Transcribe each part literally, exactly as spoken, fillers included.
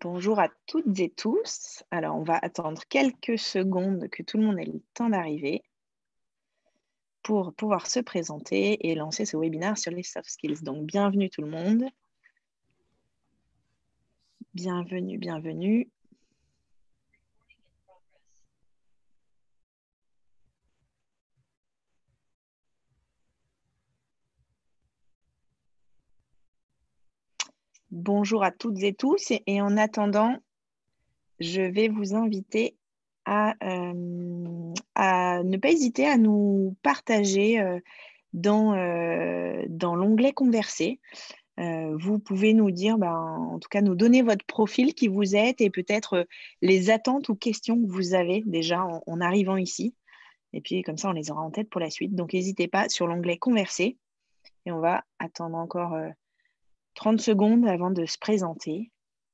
Bonjour à toutes et tous. Alors, on va attendre quelques secondes que tout le monde ait le temps d'arriver pour pouvoir se présenter et lancer ce webinaire sur les soft skills. Donc, bienvenue tout le monde. Bienvenue, bienvenue. Bonjour à toutes et tous. Et, et en attendant, je vais vous inviter à, euh, à ne pas hésiter à nous partager euh, dans, euh, dans l'onglet Converser. Euh, vous pouvez nous dire, ben, en tout cas, nous donner votre profil, qui vous êtes et peut-être euh, les attentes ou questions que vous avez déjà en, en arrivant ici. Et puis, comme ça, on les aura en tête pour la suite. Donc, n'hésitez pas sur l'onglet Converser. Et on va attendre encore euh, trente secondes avant de se présenter.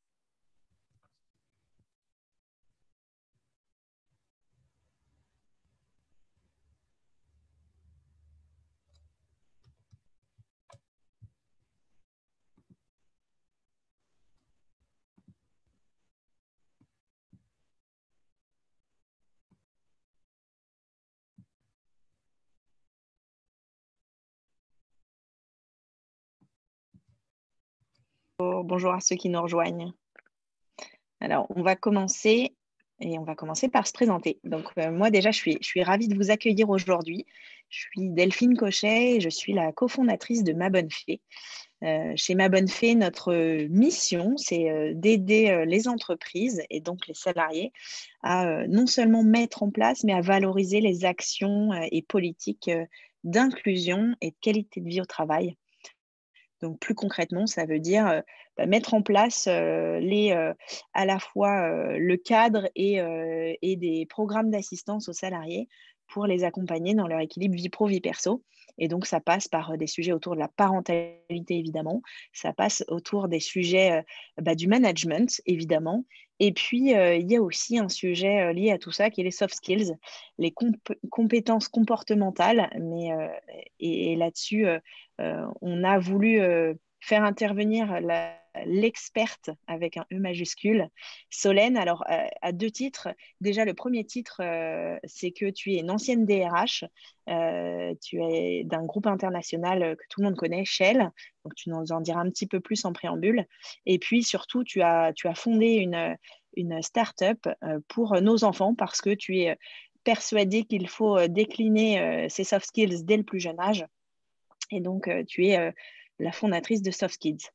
Bonjour à ceux qui nous rejoignent. Alors, on va commencer et on va commencer par se présenter. Donc, euh, moi, déjà, je suis, je suis ravie de vous accueillir aujourd'hui. Je suis Delphine Cochet et je suis la cofondatrice de Ma Bonne Fée. Euh, chez Ma Bonne Fée, notre mission, c'est euh, d'aider euh, les entreprises et donc les salariés à euh, non seulement mettre en place, mais à valoriser les actions euh, et politiques euh, d'inclusion et de qualité de vie au travail. Donc, plus concrètement, ça veut dire euh, bah, mettre en place euh, les, euh, à la fois euh, le cadre et, euh, et des programmes d'assistance aux salariés pour les accompagner dans leur équilibre vie pro-vie perso. Et donc, ça passe par euh, des sujets autour de la parentalité, évidemment. Ça passe autour des sujets euh, bah, du management, évidemment. Et puis, euh, il y a aussi un sujet euh, lié à tout ça qui est les soft skills, les comp compétences comportementales. Mais, euh, et, et là-dessus, euh, euh, on a voulu euh, faire intervenir la- l'experte avec un E majuscule, Solène. Alors, euh, à deux titres. Déjà, le premier titre, euh, c'est que tu es une ancienne D R H. Euh, tu es d'un groupe international que tout le monde connaît, Shell. Donc, tu nous en diras un petit peu plus en préambule. Et puis, surtout, tu as, tu as fondé une, une start-up euh, pour nos enfants parce que tu es persuadé qu'il faut euh, décliner euh, ces soft skills dès le plus jeune âge. Et donc, euh, tu es euh, la fondatrice de Soft Kids.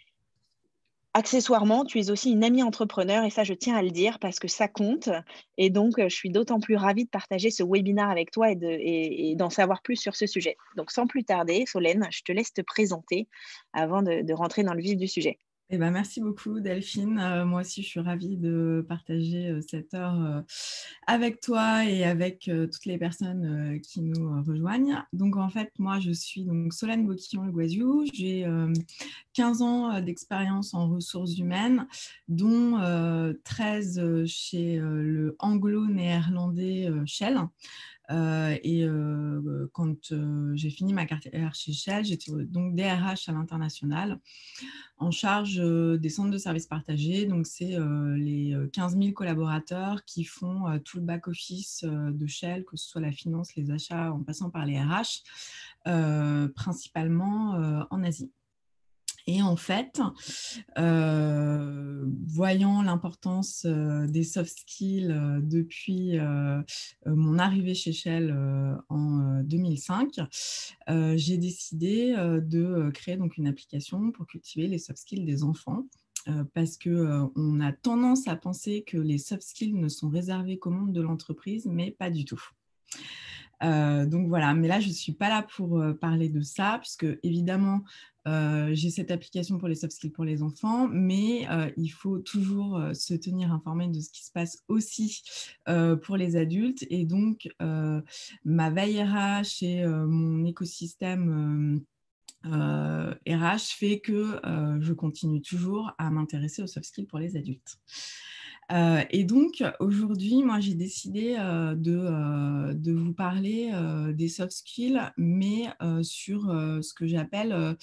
Accessoirement, tu es aussi une amie entrepreneur et ça, je tiens à le dire parce que ça compte. Et donc, euh, je suis d'autant plus ravie de partager ce webinaire avec toi et, de, et, et d'en savoir plus sur ce sujet. Donc, sans plus tarder, Solène, je te laisse te présenter avant de, de rentrer dans le vif du sujet. Eh ben, merci beaucoup Delphine. Euh, moi aussi, je suis ravie de partager euh, cette heure euh, avec toi et avec euh, toutes les personnes euh, qui nous euh, rejoignent. Donc, en fait, moi, je suis donc Solène Boquillon-Le Guaziou. J'ai euh, quinze ans euh, d'expérience en ressources humaines, dont euh, treize chez euh, le anglo-néerlandais euh, Shell. Euh, et euh, quand euh, j'ai fini ma carrière chez Shell, j'étais donc D R H à l'international en charge euh, des centres de services partagés. Donc, c'est euh, les quinze mille collaborateurs qui font euh, tout le back-office euh, de Shell, que ce soit la finance, les achats, en passant par les R H, euh, principalement euh, en Asie. Et en fait, euh, voyant l'importance euh, des soft skills euh, depuis euh, mon arrivée chez Shell euh, en deux mille cinq, euh, j'ai décidé euh, de créer donc une application pour cultiver les soft skills des enfants. Euh, parce qu'on euh, a tendance à penser que les soft skills ne sont réservés qu'au monde de l'entreprise, mais pas du tout. Euh, donc voilà, mais là, je ne suis pas là pour euh, parler de ça, puisque évidemment, euh, j'ai cette application pour les soft skills pour les enfants, mais euh, il faut toujours euh, se tenir informé de ce qui se passe aussi euh, pour les adultes. Et donc, euh, ma veille R H et euh, mon écosystème euh, euh, R H fait que euh, je continue toujours à m'intéresser aux soft skills pour les adultes. Euh, et donc, aujourd'hui, moi, j'ai décidé euh, de, euh, de vous parler euh, des soft skills, mais euh, sur euh, ce que j'appelle euh,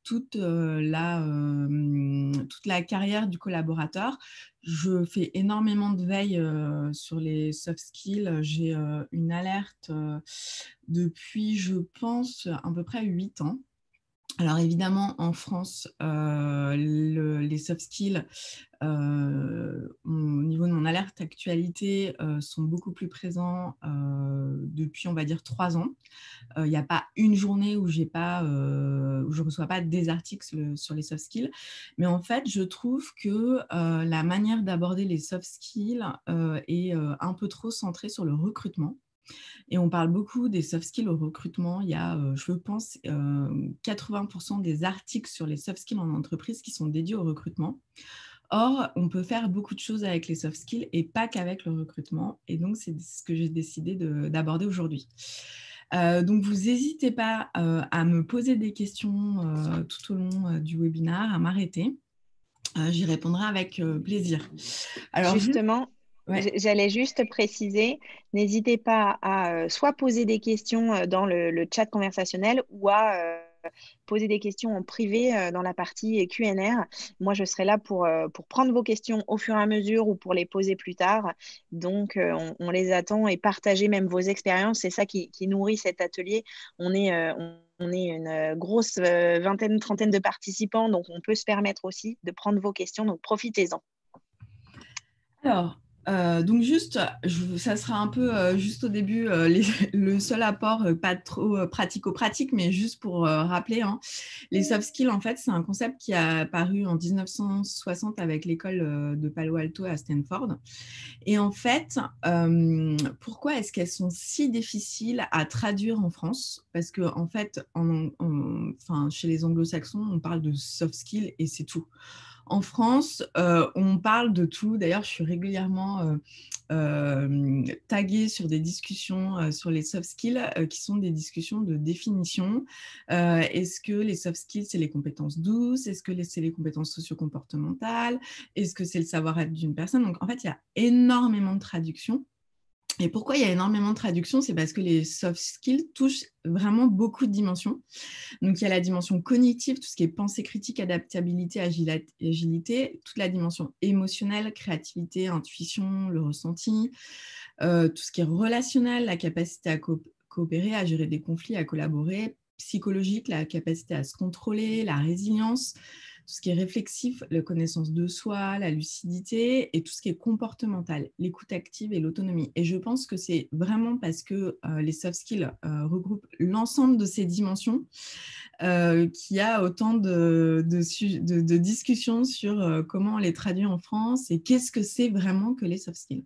toute, euh, la, euh, toute la carrière du collaborateur. Je fais énormément de veille euh, sur les soft skills. J'ai euh, une alerte euh, depuis, je pense, à peu près huit ans. Alors évidemment, en France, euh, le, les soft skills, euh, au niveau de mon alerte actualité, euh, sont beaucoup plus présents euh, depuis, on va dire, trois ans. Il euh, n'y a pas une journée où, j'ai pas, euh, où je ne reçois pas des articles sur, sur les soft skills. Mais en fait, je trouve que euh, la manière d'aborder les soft skills euh, est euh, un peu trop centrée sur le recrutement. Et on parle beaucoup des soft skills au recrutement. Il y a, euh, je pense, euh, quatre-vingts pour cent des articles sur les soft skills en entreprise qui sont dédiés au recrutement. Or, on peut faire beaucoup de choses avec les soft skills et pas qu'avec le recrutement. Et donc, c'est ce que j'ai décidé de, d'aborder aujourd'hui. Euh, donc, vous n'hésitez pas euh, à me poser des questions euh, tout au long euh, du webinaire, à m'arrêter. Euh, j'y répondrai avec euh, plaisir. Alors, justement, ouais. J'allais juste préciser, n'hésitez pas à euh, soit poser des questions euh, dans le, le chat conversationnel ou à euh, poser des questions en privé euh, dans la partie Q and A. Moi, je serai là pour, euh, pour prendre vos questions au fur et à mesure ou pour les poser plus tard. Donc, euh, on, on les attend et partager même vos expériences. C'est ça qui, qui nourrit cet atelier. On est, euh, on, on est une grosse euh, vingtaine, trentaine de participants, donc on peut se permettre aussi de prendre vos questions. Donc, profitez-en. Alors, euh, donc juste, je, ça sera un peu euh, juste au début euh, les, le seul apport, euh, pas trop euh, pratico-pratique, mais juste pour euh, rappeler, hein, les soft skills, en fait, c'est un concept qui a apparu en dix-neuf cent soixante avec l'école euh, de Palo Alto à Stanford. Et en fait, euh, pourquoi est-ce qu'elles sont si difficiles à traduire en France? Parce que en fait, en, en, enfin, chez les anglo-saxons, on parle de soft skills et c'est tout. En France, euh, on parle de tout. D'ailleurs, je suis régulièrement euh, euh, taguée sur des discussions euh, sur les soft skills euh, qui sont des discussions de définition. Euh, est-ce que les soft skills, c'est les compétences douces? Est-ce que c'est les compétences socio-comportementales? Est-ce que c'est le savoir-être d'une personne? Donc, en fait, il y a énormément de traductions. Et pourquoi il y a énormément de traductions? C'est parce que les soft skills touchent vraiment beaucoup de dimensions. Donc, il y a la dimension cognitive, tout ce qui est pensée critique, adaptabilité, agilité, toute la dimension émotionnelle, créativité, intuition, le ressenti, euh, tout ce qui est relationnel, la capacité à co- coopérer, à gérer des conflits, à collaborer, psychologique, la capacité à se contrôler, la résilience, tout ce qui est réflexif, la connaissance de soi, la lucidité et tout ce qui est comportemental, l'écoute active et l'autonomie. Et je pense que c'est vraiment parce que euh, les soft skills euh, regroupent l'ensemble de ces dimensions euh, qu'il y a autant de, de, de, de discussions sur euh, comment on les traduit en France et qu'est-ce que c'est vraiment que les soft skills.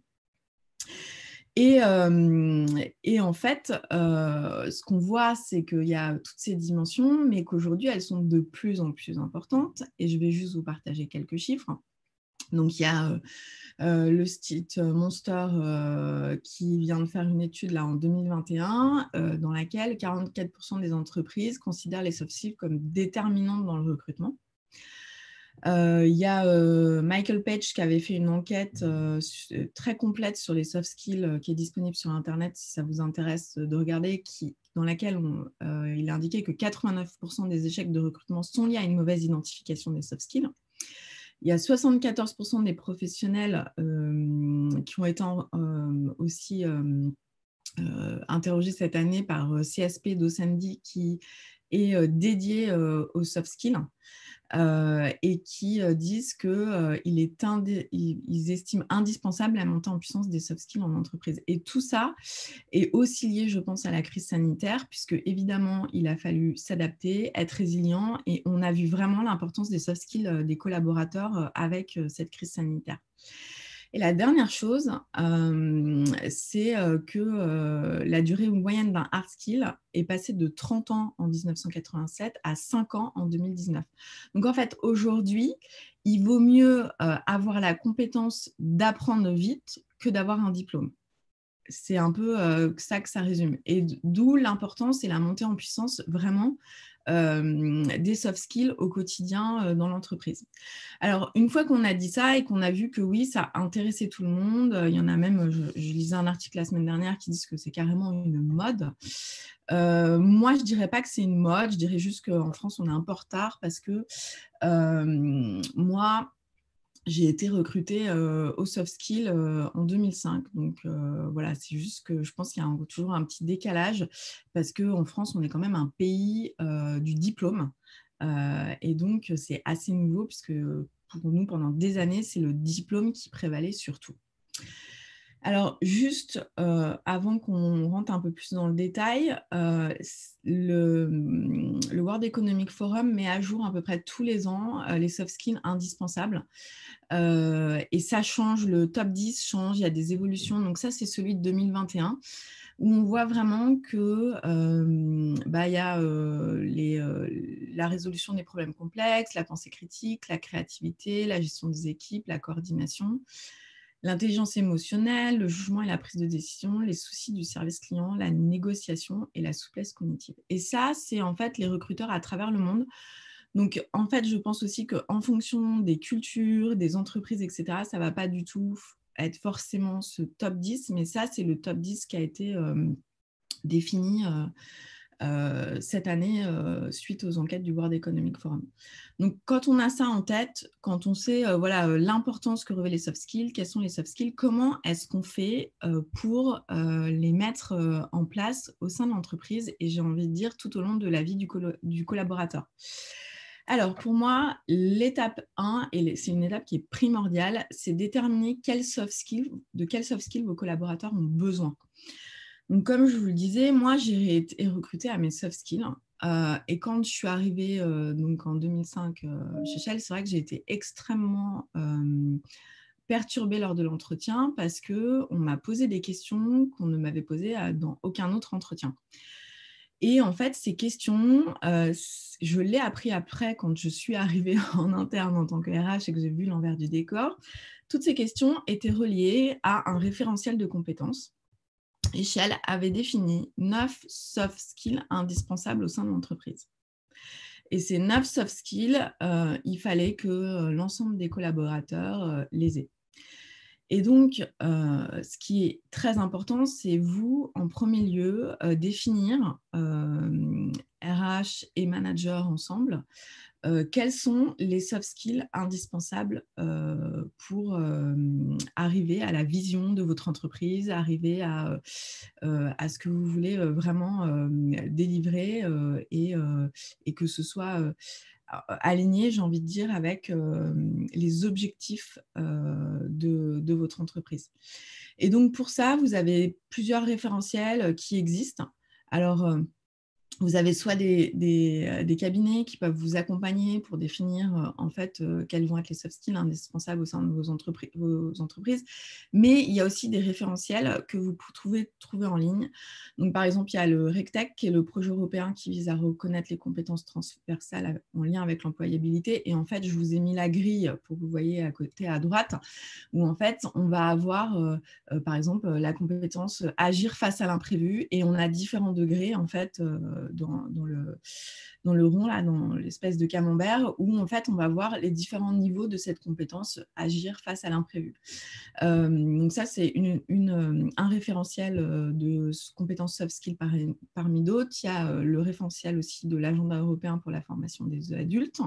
Et, euh, et, en fait, euh, ce qu'on voit, c'est qu'il y a toutes ces dimensions, mais qu'aujourd'hui, elles sont de plus en plus importantes. Et je vais juste vous partager quelques chiffres. Donc, il y a euh, euh, le site Monster euh, qui vient de faire une étude là, en deux mille vingt et un euh, dans laquelle quarante-quatre pour cent des entreprises considèrent les soft skills comme déterminantes dans le recrutement. Il euh, y a euh, Michael Page qui avait fait une enquête euh, très complète sur les soft skills euh, qui est disponible sur Internet si ça vous intéresse de regarder, qui, dans laquelle on, euh, il a indiqué que quatre-vingt-neuf pour cent des échecs de recrutement sont liés à une mauvaise identification des soft skills. Il y a soixante-quatorze pour cent des professionnels euh, qui ont été euh, aussi euh, euh, interrogés cette année par C S P Docendi qui est euh, dédié euh, aux soft skills. Euh, et qui euh, disent qu'ils euh, indé- ils estiment indispensable la montée en puissance des soft skills en entreprise. Et tout ça est aussi lié, je pense, à la crise sanitaire, puisque évidemment, il a fallu s'adapter, être résilient, et on a vu vraiment l'importance des soft skills euh, des collaborateurs euh, avec euh, cette crise sanitaire. Et la dernière chose, euh, c'est euh, que euh, la durée moyenne d'un hard skill est passée de trente ans en dix-neuf cent quatre-vingt-sept à cinq ans en deux mille dix-neuf. Donc en fait, aujourd'hui, il vaut mieux euh, avoir la compétence d'apprendre vite que d'avoir un diplôme. c'est un peu euh, ça que ça résume. Et d'où l'importance et la montée en puissance vraiment euh, des soft skills au quotidien euh, dans l'entreprise. Alors, une fois qu'on a dit ça et qu'on a vu que oui, ça intéressait tout le monde, euh, il y en a même, je, je lisais un article la semaine dernière qui dit que c'est carrément une mode. Euh, moi, je ne dirais pas que c'est une mode, je dirais juste qu'en France, on est un peu en retard parce que euh, moi, j'ai été recrutée euh, au soft skill euh, en deux mille cinq. Donc euh, voilà, c'est juste que je pense qu'il y a un, toujours un petit décalage parce qu'en France, on est quand même un pays euh, du diplôme. Euh, et donc, c'est assez nouveau puisque pour nous, pendant des années, c'est le diplôme qui prévalait surtout. Alors, juste euh, avant qu'on rentre un peu plus dans le détail, euh, le, le World Economic Forum met à jour à peu près tous les ans euh, les soft skills indispensables. Euh, et ça change, le top dix change, il y a des évolutions. Donc ça, c'est celui de deux mille vingt et un, où on voit vraiment que euh, bah, y a euh, les, euh, la résolution des problèmes complexes, la pensée critique, la créativité, la gestion des équipes, la coordination, l'intelligence émotionnelle, le jugement et la prise de décision, les soucis du service client, la négociation et la souplesse cognitive. Et ça, c'est en fait les recruteurs à travers le monde. Donc, en fait, je pense aussi qu'en fonction des cultures, des entreprises, et cetera, ça ne va pas du tout être forcément ce top dix, mais ça, c'est le top dix qui a été euh, défini euh, euh, cette année euh, suite aux enquêtes du World Economic Forum. Donc, quand on a ça en tête, quand on sait euh, voilà, euh, l'importance que revêtent les soft skills, quels sont les soft skills, comment est-ce qu'on fait euh, pour euh, les mettre euh, en place au sein de l'entreprise et j'ai envie de dire tout au long de la vie du, colo- du collaborateur. Alors, pour moi, l'étape un, et c'est une étape qui est primordiale, c'est déterminer quels soft skills, de quels soft skills vos collaborateurs ont besoin. Donc, comme je vous le disais, moi, j'ai été recrutée à mes soft skills. Euh, et quand je suis arrivée euh, donc en deux mille cinq euh, chez Shell, c'est vrai que j'ai été extrêmement euh, perturbée lors de l'entretien parce qu'on m'a posé des questions qu'on ne m'avait posées dans aucun autre entretien. Et en fait, ces questions, euh, je l'ai appris après quand je suis arrivée en interne en tant que R H et que j'ai vu l'envers du décor. Toutes ces questions étaient reliées à un référentiel de compétences. Et Shell avait défini neuf soft skills indispensables au sein de l'entreprise. Et ces neuf soft skills, euh, il fallait que euh, l'ensemble des collaborateurs euh, les aient. Et donc, euh, ce qui est très important, c'est vous, en premier lieu, euh, définir euh, R H et manager ensemble, euh, quels sont les soft skills indispensables euh, pour euh, arriver à la vision de votre entreprise, arriver à, euh, à ce que vous voulez vraiment euh, délivrer euh, et, euh, et que ce soit euh, aligné, j'ai envie de dire, avec euh, les objectifs euh, de, de votre entreprise. Et donc, pour ça, vous avez plusieurs référentiels qui existent. Alors, euh, vous avez soit des, des, des cabinets qui peuvent vous accompagner pour définir euh, en fait euh, quels vont être les soft skills indispensables au sein de vos, entrepri- vos entreprises, mais il y a aussi des référentiels que vous pouvez trouver en ligne. Donc, par exemple, il y a le RECTEC, qui est le projet européen qui vise à reconnaître les compétences transversales en lien avec l'employabilité. Et en fait, je vous ai mis la grille pour que vous voyez à côté à droite, où en fait, on va avoir, euh, euh, par exemple, la compétence agir face à l'imprévu, et on a différents degrés en fait. Euh, Dans, dans, le, dans le rond, là, dans l'espèce de camembert, où en fait, on va voir les différents niveaux de cette compétence agir face à l'imprévu. Euh, donc ça, c'est une, une, un référentiel de compétences soft skills par, parmi d'autres. Il y a le référentiel aussi de l'agenda européen pour la formation des adultes.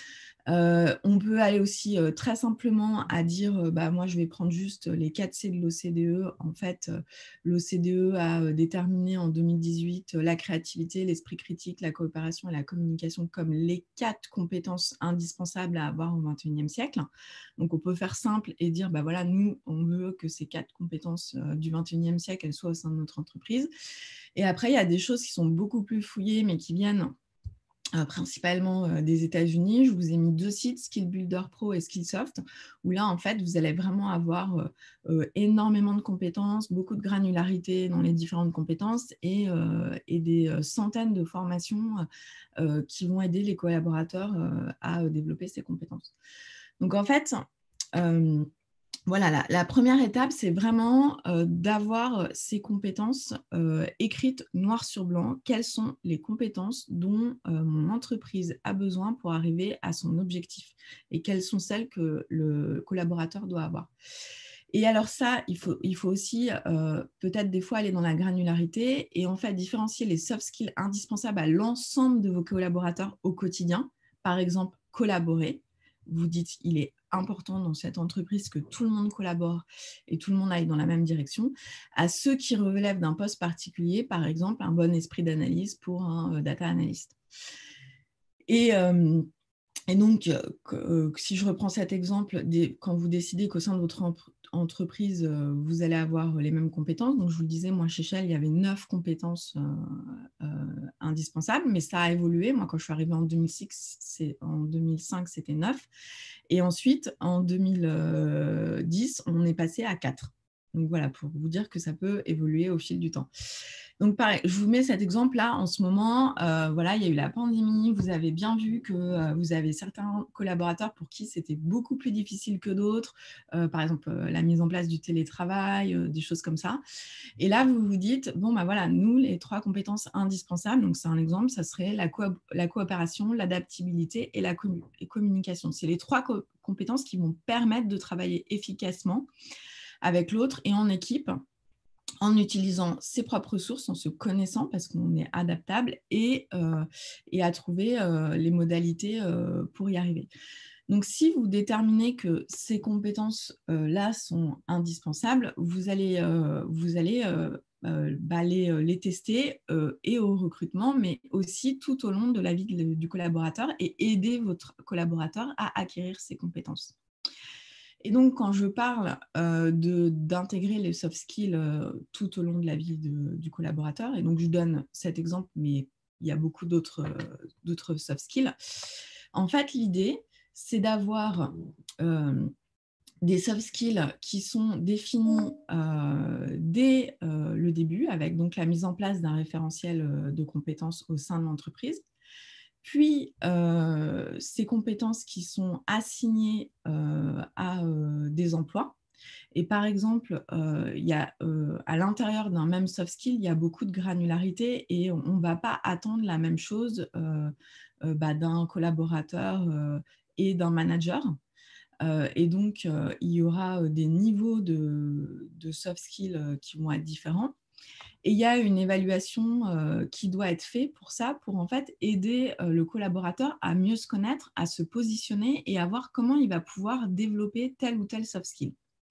Euh, on peut aller aussi euh, très simplement à dire, euh, bah, moi je vais prendre juste les quatre C de l'O C D E. En fait, euh, l'O C D E a euh, déterminé en deux mille dix-huit euh, la créativité, l'esprit critique, la coopération et la communication comme les quatre compétences indispensables à avoir au vingt et unième siècle. Donc on peut faire simple et dire, bah, voilà, nous on veut que ces quatre compétences euh, du vingt et unième siècle elles soient au sein de notre entreprise. Et après, il y a des choses qui sont beaucoup plus fouillées mais qui viennent Euh, principalement euh, des États-Unis. Je vous ai mis deux sites, Skill Builder Pro et Skillsoft, où là, en fait, vous allez vraiment avoir euh, euh, énormément de compétences, beaucoup de granularité dans les différentes compétences et, euh, et des euh, centaines de formations euh, qui vont aider les collaborateurs euh, à euh, développer ces compétences. Donc, en fait, euh, Voilà, la, la première étape, c'est vraiment euh, d'avoir ces compétences euh, écrites noir sur blanc. Quelles sont les compétences dont euh, mon entreprise a besoin pour arriver à son objectif et quelles sont celles que le collaborateur doit avoir. Et alors ça, il faut, il faut aussi euh, peut-être des fois aller dans la granularité et en fait différencier les soft skills indispensables à l'ensemble de vos collaborateurs au quotidien. Par exemple, collaborer. Vous dites, il est important dans cette entreprise que tout le monde collabore et tout le monde aille dans la même direction, à ceux qui relèvent d'un poste particulier, par exemple un bon esprit d'analyse pour un data analyst. Et, euh, et donc, euh, si je reprends cet exemple, des, quand vous décidez qu'au sein de votre entreprise, euh, vous allez avoir les mêmes compétences, donc je vous le disais, moi chez Shell, il y avait neuf compétences euh, euh, indispensables, mais ça a évolué. Moi, quand je suis arrivée en deux mille six, c'est, en deux mille cinq, c'était neuf. Et ensuite, en deux mille dix, on est passé à quatre. Donc voilà, pour vous dire que ça peut évoluer au fil du temps. Donc pareil, je vous mets cet exemple-là en ce moment. Euh, voilà, il y a eu la pandémie. Vous avez bien vu que euh, vous avez certains collaborateurs pour qui c'était beaucoup plus difficile que d'autres. Euh, par exemple, euh, la mise en place du télétravail, euh, des choses comme ça. Et là, vous vous dites, bon, ben voilà, nous, les trois compétences indispensables, donc c'est un exemple, ça serait la, co- la coopération, l'adaptabilité et la commu- et communication. C'est les trois co- compétences qui vont permettre de travailler efficacement avec l'autre et en équipe, en utilisant ses propres ressources, en se connaissant parce qu'on est adaptable et, euh, et à trouver euh, les modalités euh, pour y arriver. Donc, si vous déterminez que ces compétences-là euh, sont indispensables, vous allez, euh, vous allez euh, euh, bah, les, euh, les tester euh, et au recrutement, mais aussi tout au long de la vie de, du collaborateur et aider votre collaborateur à acquérir ces compétences. Et donc, quand je parle euh, de, d'intégrer les soft skills euh, tout au long de la vie de, du collaborateur, et donc je donne cet exemple, mais il y a beaucoup d'autres, euh, d'autres soft skills. En fait, l'idée, c'est d'avoir euh, des soft skills qui sont définis euh, dès euh, le début, avec donc la mise en place d'un référentiel de compétences au sein de l'entreprise. Puis, euh, ces compétences qui sont assignées euh, à euh, des emplois. Et par exemple, euh, il y a, euh, à l'intérieur d'un même soft skill, il y a beaucoup de granularité et on ne va pas attendre la même chose euh, euh, bah, d'un collaborateur euh, et d'un manager. Euh, et donc, euh, il y aura des niveaux de, de soft skills euh, qui vont être différents. Et il y a une évaluation euh, qui doit être faite pour ça, pour en fait aider euh, le collaborateur à mieux se connaître, à se positionner et à voir comment il va pouvoir développer tel ou tel soft skill.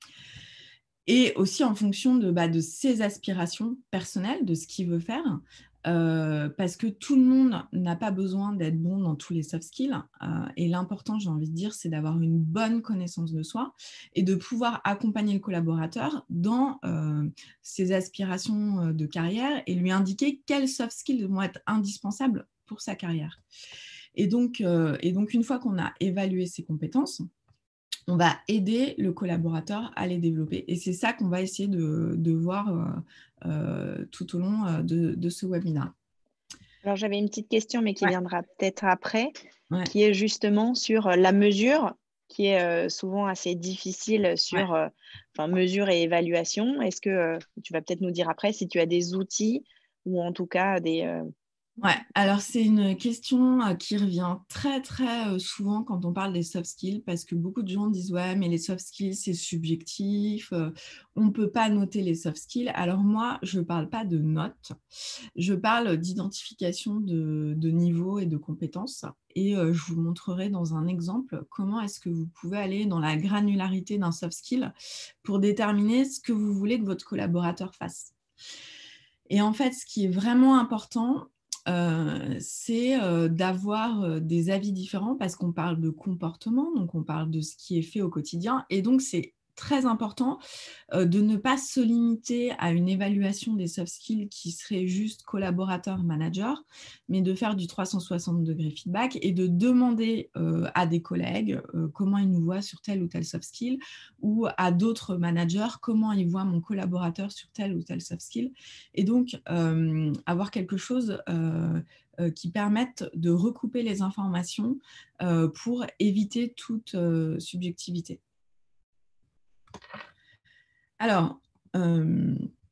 Et aussi en fonction de, bah, de ses aspirations personnelles, de ce qu'il veut faire, euh, parce que tout le monde n'a pas besoin d'être bon dans tous les soft skills. Euh, et l'important, j'ai envie de dire, c'est d'avoir une bonne connaissance de soi et de pouvoir accompagner le collaborateur dans euh, ses aspirations de carrière et lui indiquer quels soft skills vont être indispensables pour sa carrière. Et donc, euh, et donc une fois qu'on a évalué ses compétences, on va aider le collaborateur à les développer. Et c'est ça qu'on va essayer de, de voir euh, euh, tout au long euh, de, de ce webinaire. Alors, j'avais une petite question, mais qui Ouais. viendra peut-être après, Ouais. qui est justement sur la mesure, qui est euh, souvent assez difficile sur Ouais. euh, enfin, mesure et évaluation. Est-ce que euh, tu vas peut-être nous dire après si tu as des outils ou en tout cas des... euh, Ouais, alors c'est une question euh, qui revient très très euh, souvent quand on parle des soft skills parce que beaucoup de gens disent ouais mais les soft skills c'est subjectif, euh, on ne peut pas noter les soft skills. Alors moi je ne parle pas de notes, je parle d'identification de, de niveau et de compétences et euh, je vous montrerai dans un exemple comment est-ce que vous pouvez aller dans la granularité d'un soft skill pour déterminer ce que vous voulez que votre collaborateur fasse. Et en fait, ce qui est vraiment important, euh, c'est euh, d'avoir euh, des avis différents parce qu'on parle de comportement, donc on parle de ce qui est fait au quotidien. Et donc, c'est très important euh, de ne pas se limiter à une évaluation des soft skills qui serait juste collaborateur-manager, mais de faire du trois cent soixante degrés feedback et de demander euh, à des collègues euh, comment ils nous voient sur tel ou tel soft skill ou à d'autres managers comment ils voient mon collaborateur sur tel ou tel soft skill. Et donc, euh, avoir quelque chose euh, euh, qui permette de recouper les informations euh, pour éviter toute euh, subjectivité. Alors, euh,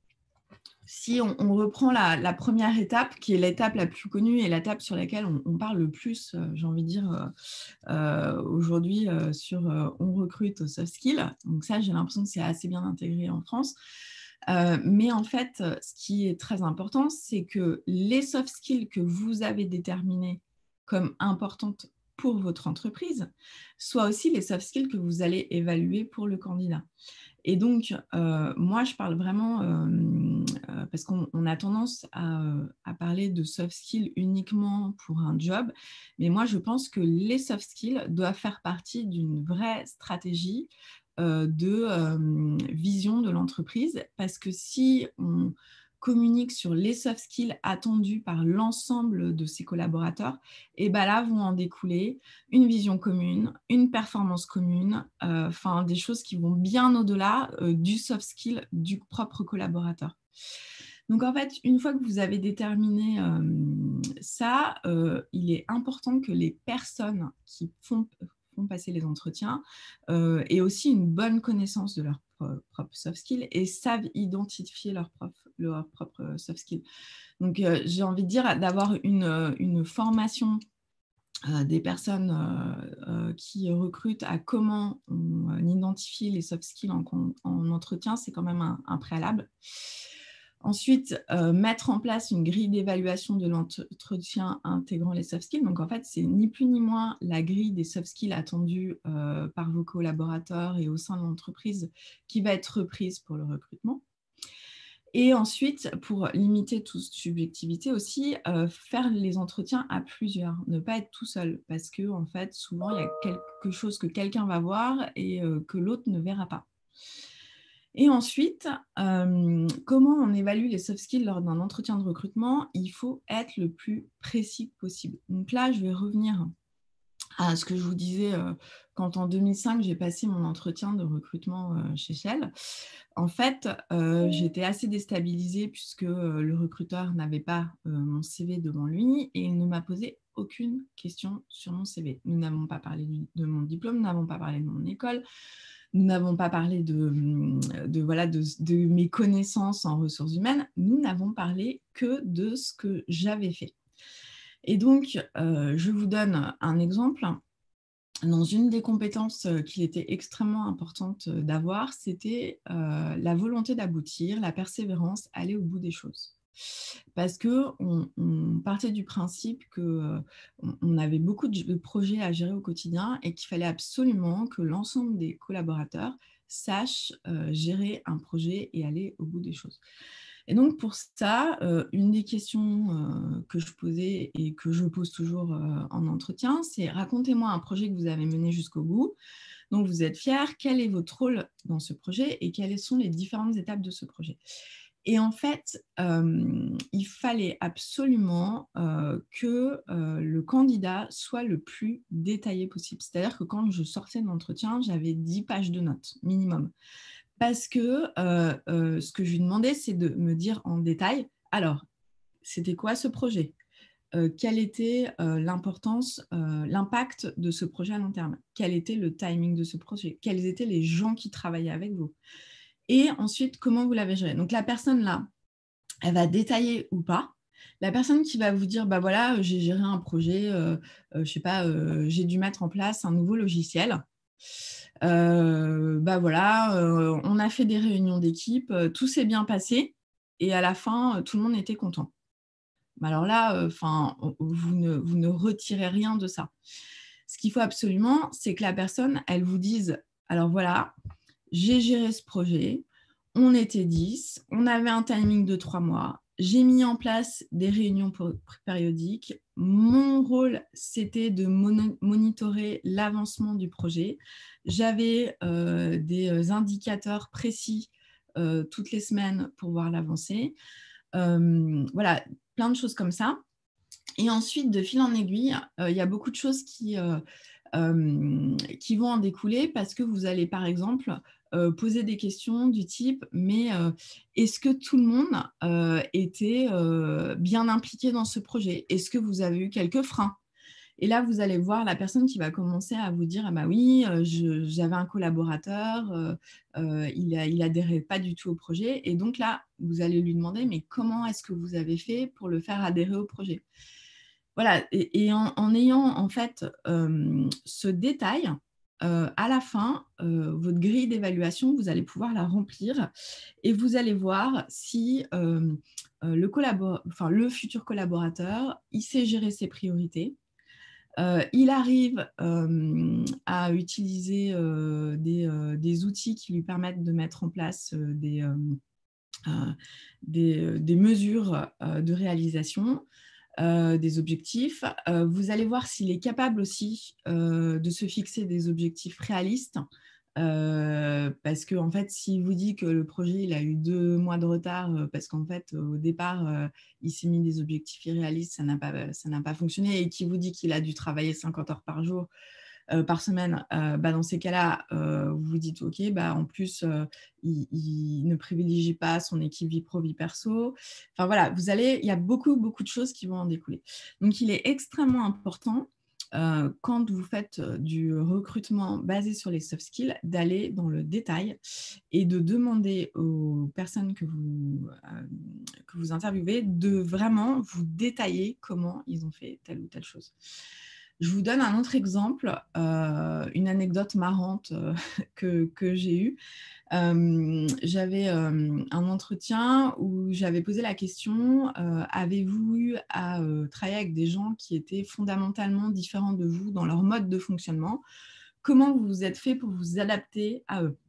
si on, on reprend la, la première étape, qui est l'étape la plus connue et l'étape sur laquelle on, on parle le plus, euh, j'ai envie de dire, euh, euh, aujourd'hui, euh, sur euh, on recrute aux soft skills. Donc ça, j'ai l'impression que c'est assez bien intégré en France. Euh, mais en fait, ce qui est très important, c'est que les soft skills que vous avez déterminés comme importantes pour votre entreprise soient aussi les soft skills que vous allez évaluer pour le candidat. Et donc, euh, moi, je parle vraiment, euh, euh, parce qu'on on a tendance à, à parler de soft skills uniquement pour un job, mais moi, je pense que les soft skills doivent faire partie d'une vraie stratégie euh, de euh, vision de l'entreprise, parce que si on communique sur les soft skills attendus par l'ensemble de ses collaborateurs, et ben là vont en découler une vision commune, une performance commune, euh, enfin des choses qui vont bien au-delà euh, du soft skill du propre collaborateur. Donc en fait, une fois que vous avez déterminé euh, ça, euh, il est important que les personnes qui font, font passer les entretiens euh, aient aussi une bonne connaissance de leurs propres soft skills et savent identifier leurs propres leur propre soft skills. Donc, euh, j'ai envie de dire d'avoir une, une formation euh, des personnes euh, euh, qui recrutent à comment on euh, identifie les soft skills en, en entretien, c'est quand même un, un préalable. Ensuite, euh, mettre en place une grille d'évaluation de l'entretien intégrant les soft skills. Donc, en fait, c'est ni plus ni moins la grille des soft skills attendus euh, par vos collaborateurs et au sein de l'entreprise qui va être reprise pour le recrutement. Et ensuite, pour limiter toute subjectivité aussi, euh, faire les entretiens à plusieurs, ne pas être tout seul, parce que en fait, souvent, il y a quelque chose que quelqu'un va voir et euh, que l'autre ne verra pas. Et ensuite, euh, comment on évalue les soft skills lors d'un entretien de recrutement? Il faut être le plus précis possible. Donc là, je vais revenir à ce que je vous disais euh, quand en deux mille cinq, j'ai passé mon entretien de recrutement euh, chez Shell. En fait, euh, j'étais assez déstabilisée puisque euh, le recruteur n'avait pas euh, mon C V devant lui et il ne m'a posé aucune question sur mon C V. Nous n'avons pas parlé du, de mon diplôme, nous n'avons pas parlé de mon école, nous n'avons pas parlé de, de, voilà, de, de mes connaissances en ressources humaines, nous n'avons parlé que de ce que j'avais fait. Et donc, euh, je vous donne un exemple. Dans une des compétences qu'il était extrêmement importante d'avoir, c'était euh, la volonté d'aboutir, la persévérance, aller au bout des choses. Parce qu'on on partait du principe qu'on on avait beaucoup de projets à gérer au quotidien et qu'il fallait absolument que l'ensemble des collaborateurs sachent euh, gérer un projet et aller au bout des choses. Et donc, pour ça, euh, une des questions euh, que je posais et que je pose toujours euh, en entretien, c'est racontez-moi un projet que vous avez mené jusqu'au bout, dont vous êtes fier, quel est votre rôle dans ce projet et quelles sont les différentes étapes de ce projet. Et en fait, euh, il fallait absolument euh, que euh, le candidat soit le plus détaillé possible. C'est-à-dire que quand je sortais de l'entretien, j'avais dix pages de notes minimum. Parce que euh, euh, ce que je lui demandais, c'est de me dire en détail, alors, c'était quoi ce projet? euh, Quelle était euh, l'importance, euh, l'impact de ce projet à long terme? Quel était le timing de ce projet? Quels étaient les gens qui travaillaient avec vous? Et ensuite, comment vous l'avez géré? Donc, la personne là, elle va détailler ou pas. La personne qui va vous dire, bah voilà, j'ai géré un projet, euh, euh, je sais pas, euh, j'ai dû mettre en place un nouveau logiciel. Euh, bah voilà, euh, on a fait des réunions d'équipe, euh, tout s'est bien passé et à la fin, euh, tout le monde était content. Mais alors là, enfin, euh, vous, ne, vous ne retirez rien de ça. Ce qu'il faut absolument, c'est que la personne, elle vous dise, alors voilà, j'ai géré ce projet, on était dix, on avait un timing de trois mois, j'ai mis en place des réunions périodiques. Mon rôle, c'était de mon- monitorer l'avancement du projet. J'avais euh, des indicateurs précis euh, toutes les semaines pour voir l'avancée. Euh, voilà, plein de choses comme ça. Et ensuite, de fil en aiguille, euh, il y a beaucoup de choses qui, euh, euh, qui vont en découler parce que vous allez, par exemple, euh, poser des questions du type « mais euh, est-ce que tout le monde euh, était euh, bien impliqué dans ce projet? Est-ce que vous avez eu quelques freins? Et là, vous allez voir la personne qui va commencer à vous dire « Ah bah oui, euh, je- j'avais un collaborateur, euh, euh, il a, il adhérait pas du tout au projet. » Et donc là, vous allez lui demander « Mais comment est-ce que vous avez fait pour le faire adhérer au projet ?» Voilà, et, et en, en ayant en fait euh, ce détail, euh, à la fin, euh, votre grille d'évaluation, vous allez pouvoir la remplir et vous allez voir si euh, euh, le, collabor- enfin, le futur collaborateur, il sait gérer ses priorités. Euh, il arrive euh, à utiliser euh, des, euh, des outils qui lui permettent de mettre en place euh, des, euh, euh, des, des mesures euh, de réalisation. Euh, des objectifs. Euh, vous allez voir s'il est capable aussi euh, de se fixer des objectifs réalistes. Euh, parce que en fait, s'il vous dit que le projet il a eu deux mois de retard euh, parce qu'en fait au départ euh, il s'est mis des objectifs irréalistes, ça n'a pas ça n'a pas fonctionné et qui vous dit qu'il a dû travailler cinquante heures par jour, euh, par semaine, euh, bah, dans ces cas-là, euh, vous vous dites, OK, bah, en plus, euh, il, il ne privilégie pas son équipe vie pro, vie perso. Enfin voilà, vous allez, il y a beaucoup, beaucoup de choses qui vont en découler. Donc, il est extrêmement important euh, quand vous faites du recrutement basé sur les soft skills, d'aller dans le détail et de demander aux personnes que vous, euh, que vous interviewez de vraiment vous détailler comment ils ont fait telle ou telle chose. Je vous donne un autre exemple, euh, une anecdote marrante euh, que, que j'ai eue. Euh, j'avais euh, un entretien où j'avais posé la question, euh, avez-vous eu à euh, travailler avec des gens qui étaient fondamentalement différents de vous dans leur mode de fonctionnement? Comment vous vous êtes fait pour vous adapter à eux?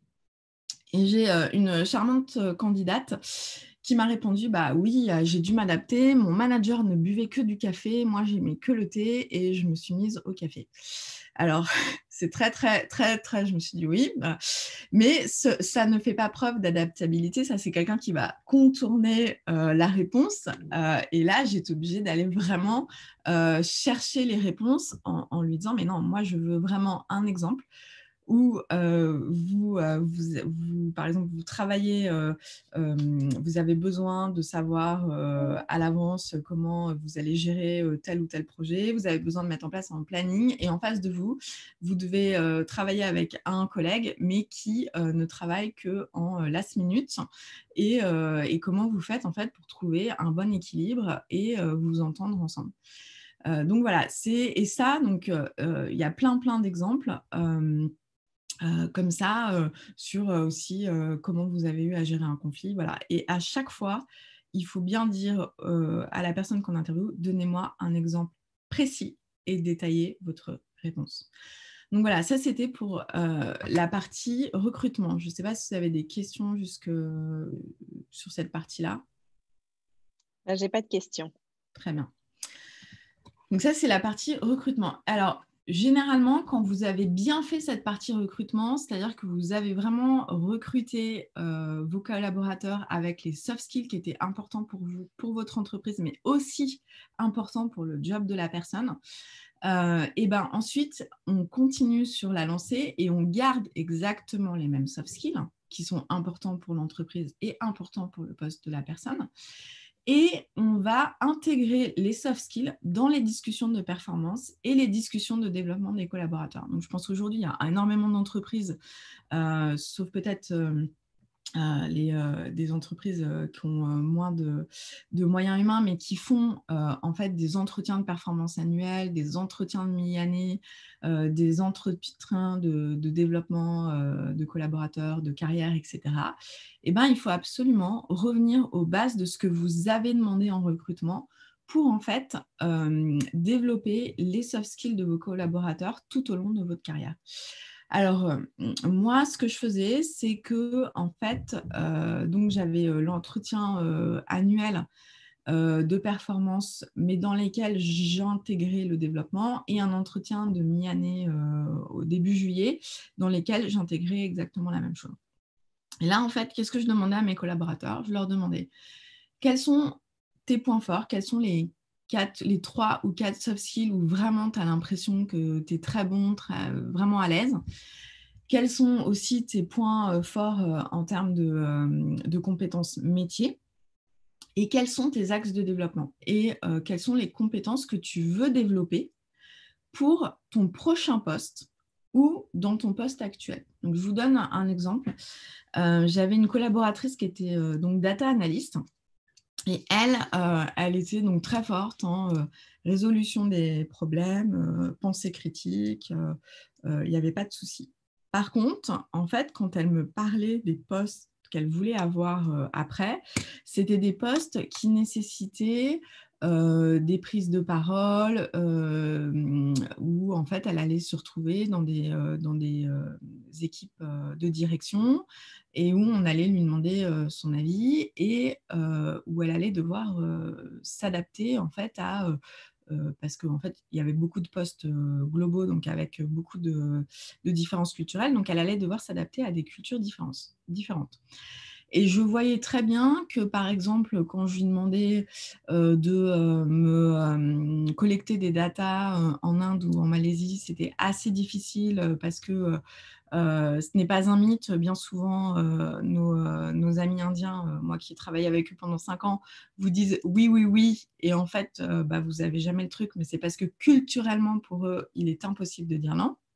Et j'ai euh, une charmante euh, candidate qui m'a répondu, bah oui, euh, j'ai dû m'adapter. Mon manager ne buvait que du café, moi j'aimais que le thé et je me suis mise au café. Alors, c'est très, très, très, très, je me suis dit oui, bah, mais ce, ça ne fait pas preuve d'adaptabilité. Ça, c'est quelqu'un qui va contourner euh, la réponse. Euh, et là, j'étais obligée d'aller vraiment euh, chercher les réponses en, en lui disant, mais non, moi, je veux vraiment un exemple où euh, vous, euh, vous, vous, par exemple, vous travaillez, euh, euh, vous avez besoin de savoir euh, à l'avance comment vous allez gérer euh, tel ou tel projet, vous avez besoin de mettre en place un planning et en face de vous, vous devez euh, travailler avec un collègue, mais qui euh, ne travaille qu'en euh, last minute. Et, euh, et comment vous faites en fait pour trouver un bon équilibre et euh, vous entendre ensemble. Euh, donc voilà, c'est et ça, donc il euh, y a plein plein d'exemples. Euh, euh, comme ça, euh, sur euh, aussi euh, comment vous avez eu à gérer un conflit. Voilà. Et à chaque fois, il faut bien dire euh, à la personne qu'on interviewe, donnez-moi un exemple précis et détaillez votre réponse. Donc voilà, ça c'était pour euh, la partie recrutement. Je ne sais pas si vous avez des questions jusque sur cette partie-là. Là, j'ai pas de questions. Très bien. Donc ça, c'est la partie recrutement. Alors, généralement, quand vous avez bien fait cette partie recrutement, c'est-à-dire que vous avez vraiment recruté euh, vos collaborateurs avec les soft skills qui étaient importants pour vous, pour votre entreprise, mais aussi importants pour le job de la personne, euh, et ben ensuite, on continue sur la lancée et on garde exactement les mêmes soft skills qui sont importants pour l'entreprise et importants pour le poste de la personne. Et on va intégrer les soft skills dans les discussions de performance et les discussions de développement des collaborateurs. Donc, je pense qu'aujourd'hui, il y a énormément d'entreprises, euh, sauf peut-être euh, euh, les, euh, des entreprises euh, qui ont euh, moins de, de moyens humains, mais qui font euh, en fait des entretiens de performance annuels, des entretiens de mi-année, euh, des entretiens de, de développement euh, de collaborateurs, de carrière, et cetera. Et ben, il faut absolument revenir aux bases de ce que vous avez demandé en recrutement pour en fait euh, développer les soft skills de vos collaborateurs tout au long de votre carrière. Alors, euh, moi, ce que je faisais, c'est que, en fait, euh, donc j'avais euh, l'entretien euh, annuel euh, de performance, mais dans lesquels j'intégrais le développement, et un entretien de mi-année euh, au début juillet, dans lesquels j'intégrais exactement la même chose. Et là, en fait, qu'est-ce que je demandais à mes collaborateurs? Je leur demandais quels sont tes points forts, quels sont les quatre, les trois ou quatre soft skills où vraiment tu as l'impression que tu es très bon, très, vraiment à l'aise. Quels sont aussi tes points forts en termes de, de compétences métiers et quels sont tes axes de développement et euh, quelles sont les compétences que tu veux développer pour ton prochain poste ou dans ton poste actuel. Donc, je vous donne un, un exemple. Euh, j'avais une collaboratrice qui était euh, donc data analyst. Et elle, euh, elle était donc très forte en euh, résolution des problèmes, euh, pensée critique, il euh, n'y euh, avait pas de souci. Par contre, en fait, quand elle me parlait des postes qu'elle voulait avoir euh, après, c'était des postes qui nécessitaient euh, des prises de parole euh, où en fait elle allait se retrouver dans des, euh, dans des euh, équipes euh, de direction et où on allait lui demander euh, son avis et euh, où elle allait devoir euh, s'adapter en fait à euh, euh, parce qu'en fait il y avait beaucoup de postes euh, globaux donc avec beaucoup de, de différences culturelles, donc elle allait devoir s'adapter à des cultures différentes. Et je voyais très bien que, par exemple, quand je lui demandais euh, de euh, me euh, collecter des datas euh, en Inde ou en Malaisie, c'était assez difficile euh, parce que euh, ce n'est pas un mythe. Bien souvent, euh, nos, euh, nos amis indiens, euh, moi qui ai travaillé avec eux pendant cinq ans, vous disent oui, oui, oui. Et en fait, euh, bah, vous n'avez jamais le truc, mais c'est parce que culturellement, pour eux, il est impossible de dire non.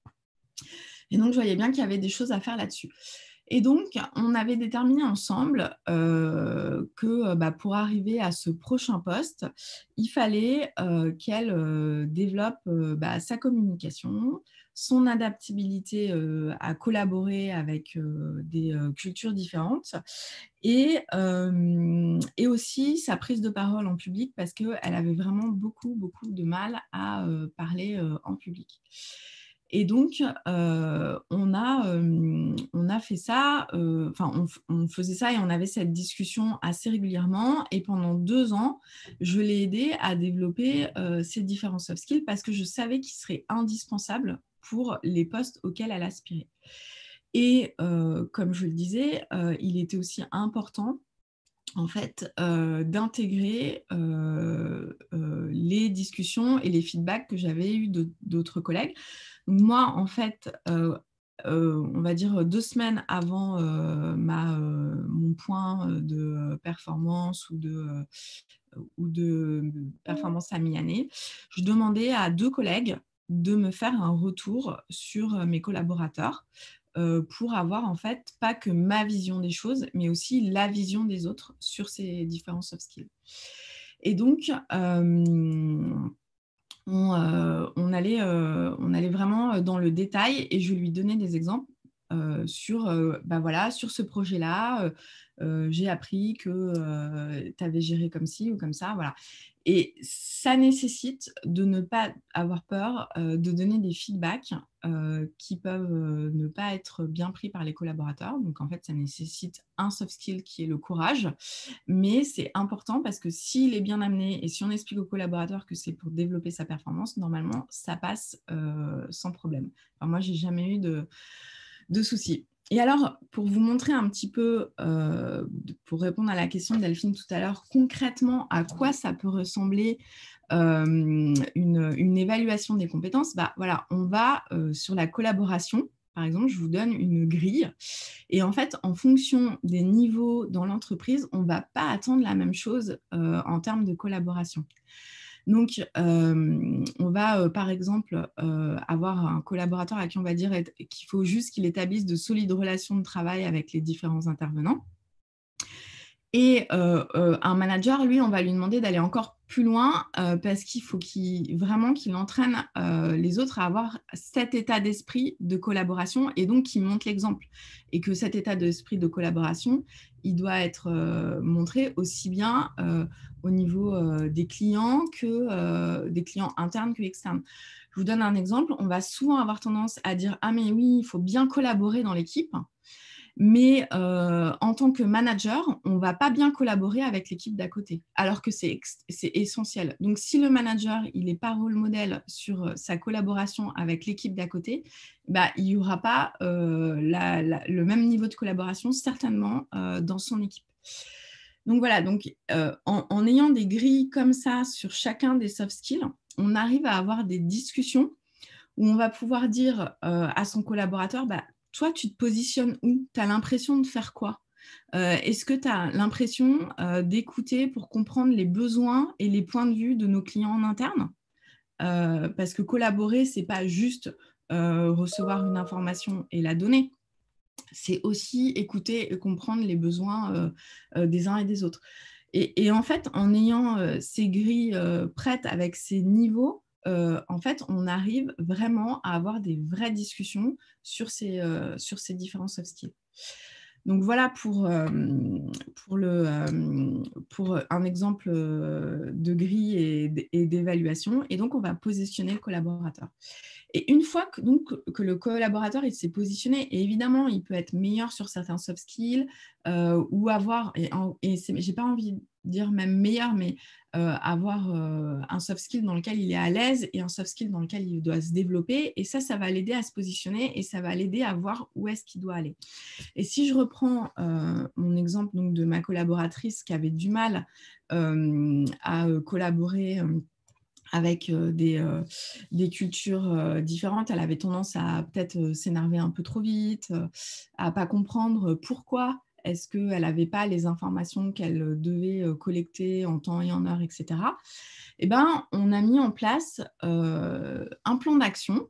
Et donc, je voyais bien qu'il y avait des choses à faire là-dessus. Et donc, on avait déterminé ensemble euh, que bah, pour arriver à ce prochain poste, il fallait euh, qu'elle euh, développe euh, bah, sa communication, son adaptabilité euh, à collaborer avec euh, des euh, cultures différentes et, euh, et aussi sa prise de parole en public parce qu'elle avait vraiment beaucoup, beaucoup de mal à euh, parler euh, en public. Et donc, euh, on, a, euh, on a fait ça, euh, enfin, on, on faisait ça et on avait cette discussion assez régulièrement. Et pendant deux ans, je l'ai aidée à développer euh, ces différents soft skills parce que je savais qu'ils seraient indispensables pour les postes auxquels elle aspirait. Et euh, comme je le disais, euh, il était aussi important en fait, euh, d'intégrer euh, euh, les discussions et les feedbacks que j'avais eus d'autres collègues. Moi, en fait, euh, euh, on va dire deux semaines avant euh, ma, euh, mon point de performance ou de, euh, ou de performance à mi-année, je demandais à deux collègues de me faire un retour sur mes collaborateurs euh, pour avoir en fait pas que ma vision des choses, mais aussi la vision des autres sur ces différents soft skills. Et donc, euh, on, euh, on, allait, euh, on allait vraiment dans le détail et je lui donnais des exemples euh, sur, euh, bah voilà, sur ce projet-là. Euh, euh, j'ai appris que euh, tu avais géré comme ci ou comme ça. Voilà. Et ça nécessite de ne pas avoir peur euh, de donner des feedbacks euh, qui peuvent euh, ne pas être bien pris par les collaborateurs. Donc, en fait, ça nécessite un soft skill qui est le courage. Mais c'est important parce que s'il est bien amené et si on explique aux collaborateurs que c'est pour développer sa performance, normalement, ça passe euh, sans problème. Enfin, moi, je n'ai jamais eu de, de soucis. Et alors, pour vous montrer un petit peu, euh, pour répondre à la question de Delphine tout à l'heure, concrètement, à quoi ça peut ressembler euh, une, une évaluation des compétences, bah, voilà, on va euh, sur la collaboration. Par exemple, je vous donne une grille. Et en fait, en fonction des niveaux dans l'entreprise, on ne va pas attendre la même chose euh, en termes de collaboration. Donc, euh, on va, euh, par exemple, euh, avoir un collaborateur à qui on va dire qu'il faut juste qu'il établisse de solides relations de travail avec les différents intervenants. Et euh, euh, un manager, lui, on va lui demander d'aller encore plus loin euh, parce qu'il faut qu'il, vraiment qu'il entraîne euh, les autres à avoir cet état d'esprit de collaboration et donc qu'il montre l'exemple. Et que cet état d'esprit de collaboration, il doit être euh, montré aussi bien euh, au niveau euh, des clients que euh, des clients internes que externes. Je vous donne un exemple. On va souvent avoir tendance à dire « Ah mais oui, il faut bien collaborer dans l'équipe ». Mais euh, en tant que manager, on ne va pas bien collaborer avec l'équipe d'à côté, alors que c'est essentiel. Donc, si le manager il n'est pas rôle modèle sur sa collaboration avec l'équipe d'à côté, bah, il n'y aura pas euh, la, la, le même niveau de collaboration, certainement, euh, dans son équipe. Donc, voilà, donc, euh, en, en ayant des grilles comme ça sur chacun des soft skills, on arrive à avoir des discussions où on va pouvoir dire euh, à son collaborateur, bah, toi, tu te positionnes où? Tu as l'impression de faire quoi? euh, Est-ce que tu as l'impression euh, d'écouter pour comprendre les besoins et les points de vue de nos clients en interne? euh, parce que collaborer, ce n'est pas juste euh, recevoir une information et la donner. C'est aussi écouter et comprendre les besoins euh, euh, des uns et des autres. Et, et en fait, en ayant euh, ces grilles euh, prêtes avec ces niveaux, euh, en fait, on arrive vraiment à avoir des vraies discussions sur ces, euh, sur ces différents soft skills. Donc voilà pour, euh, pour, le, euh, pour un exemple de grille et, et d'évaluation. Et donc, on va positionner le collaborateur. Et une fois que, donc, que le collaborateur il s'est positionné, et évidemment, il peut être meilleur sur certains soft skills euh, ou avoir, et, et je n'ai pas envie de dire même meilleur, mais euh, avoir euh, un soft skill dans lequel il est à l'aise et un soft skill dans lequel il doit se développer. Et ça, ça va l'aider à se positionner et ça va l'aider à voir où est-ce qu'il doit aller. Et si je reprends euh, mon exemple donc, de ma collaboratrice qui avait du mal euh, à collaborer euh, avec euh, des, euh, des cultures euh, différentes, elle avait tendance à peut-être euh, s'énerver un peu trop vite, euh, à ne pas comprendre pourquoi est-ce qu'elle n'avait pas les informations qu'elle devait euh, collecter en temps et en heure, et cetera. Eh ben, on a mis en place euh, un plan d'action.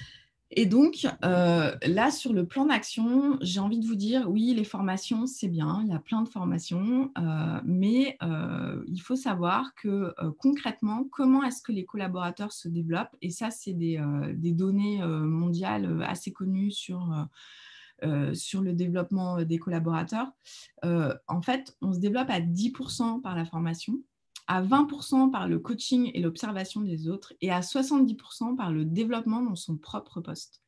Et donc, euh, là, sur le plan d'action, j'ai envie de vous dire, oui, les formations, c'est bien, il y a plein de formations, euh, mais euh, il faut savoir que euh, concrètement, comment est-ce que les collaborateurs se développent? Et ça, c'est des, euh, des données euh, mondiales assez connues sur, euh, euh, sur le développement des collaborateurs. Euh, en fait, on se développe à dix pour cent par la formation, à vingt pour cent par le coaching et l'observation des autres, et à soixante-dix pour cent par le développement dans son propre poste.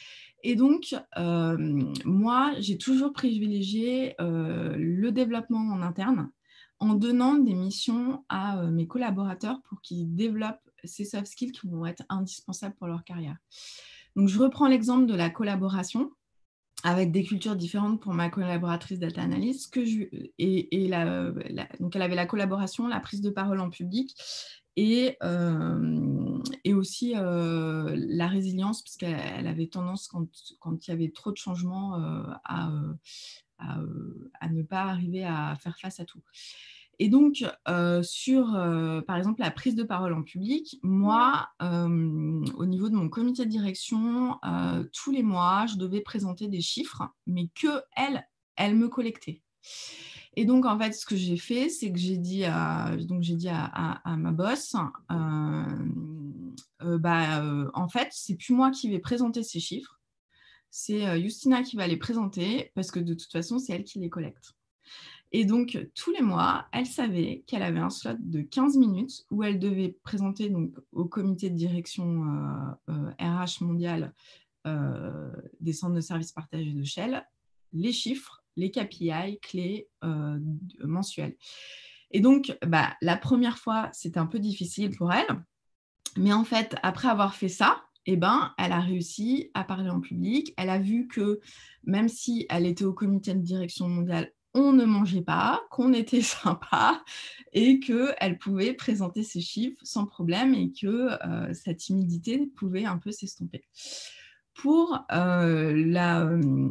Et donc, euh, moi, j'ai toujours privilégié euh, le développement en interne en donnant des missions à euh, mes collaborateurs pour qu'ils développent ces soft skills qui vont être indispensables pour leur carrière. Donc, je reprends l'exemple de la collaboration avec des cultures différentes pour ma collaboratrice data analyst, que je, et, et la, la, donc elle avait la collaboration, la prise de parole en public et, euh, et aussi euh, la résilience, parce qu'elle avait tendance, quand, quand il y avait trop de changements, euh, à, à, à ne pas arriver à faire face à tout. Et donc, euh, sur, euh, par exemple, la prise de parole en public, moi, euh, au niveau de mon comité de direction, euh, tous les mois, je devais présenter des chiffres, mais qu'elle, elle me collectait. Et donc, en fait, ce que j'ai fait, c'est que j'ai dit à, donc j'ai dit à, à, à ma boss, euh, euh, bah, euh, en fait, c'est plus moi qui vais présenter ces chiffres, c'est euh, Justina qui va les présenter, parce que de toute façon, c'est elle qui les collecte. Et donc, tous les mois, elle savait qu'elle avait un slot de quinze minutes où elle devait présenter donc, au comité de direction euh, euh, R H mondial euh, des centres de services partagés de Shell les chiffres, les K P I clés euh, mensuels. Et donc, bah, la première fois, c'était un peu difficile pour elle. Mais en fait, après avoir fait ça, eh ben, elle a réussi à parler en public. Elle a vu que même si elle était au comité de direction mondiale, on ne mangeait pas, qu'on était sympa et qu'elle pouvait présenter ses chiffres sans problème et que euh, sa timidité pouvait un peu s'estomper. Pour euh, la,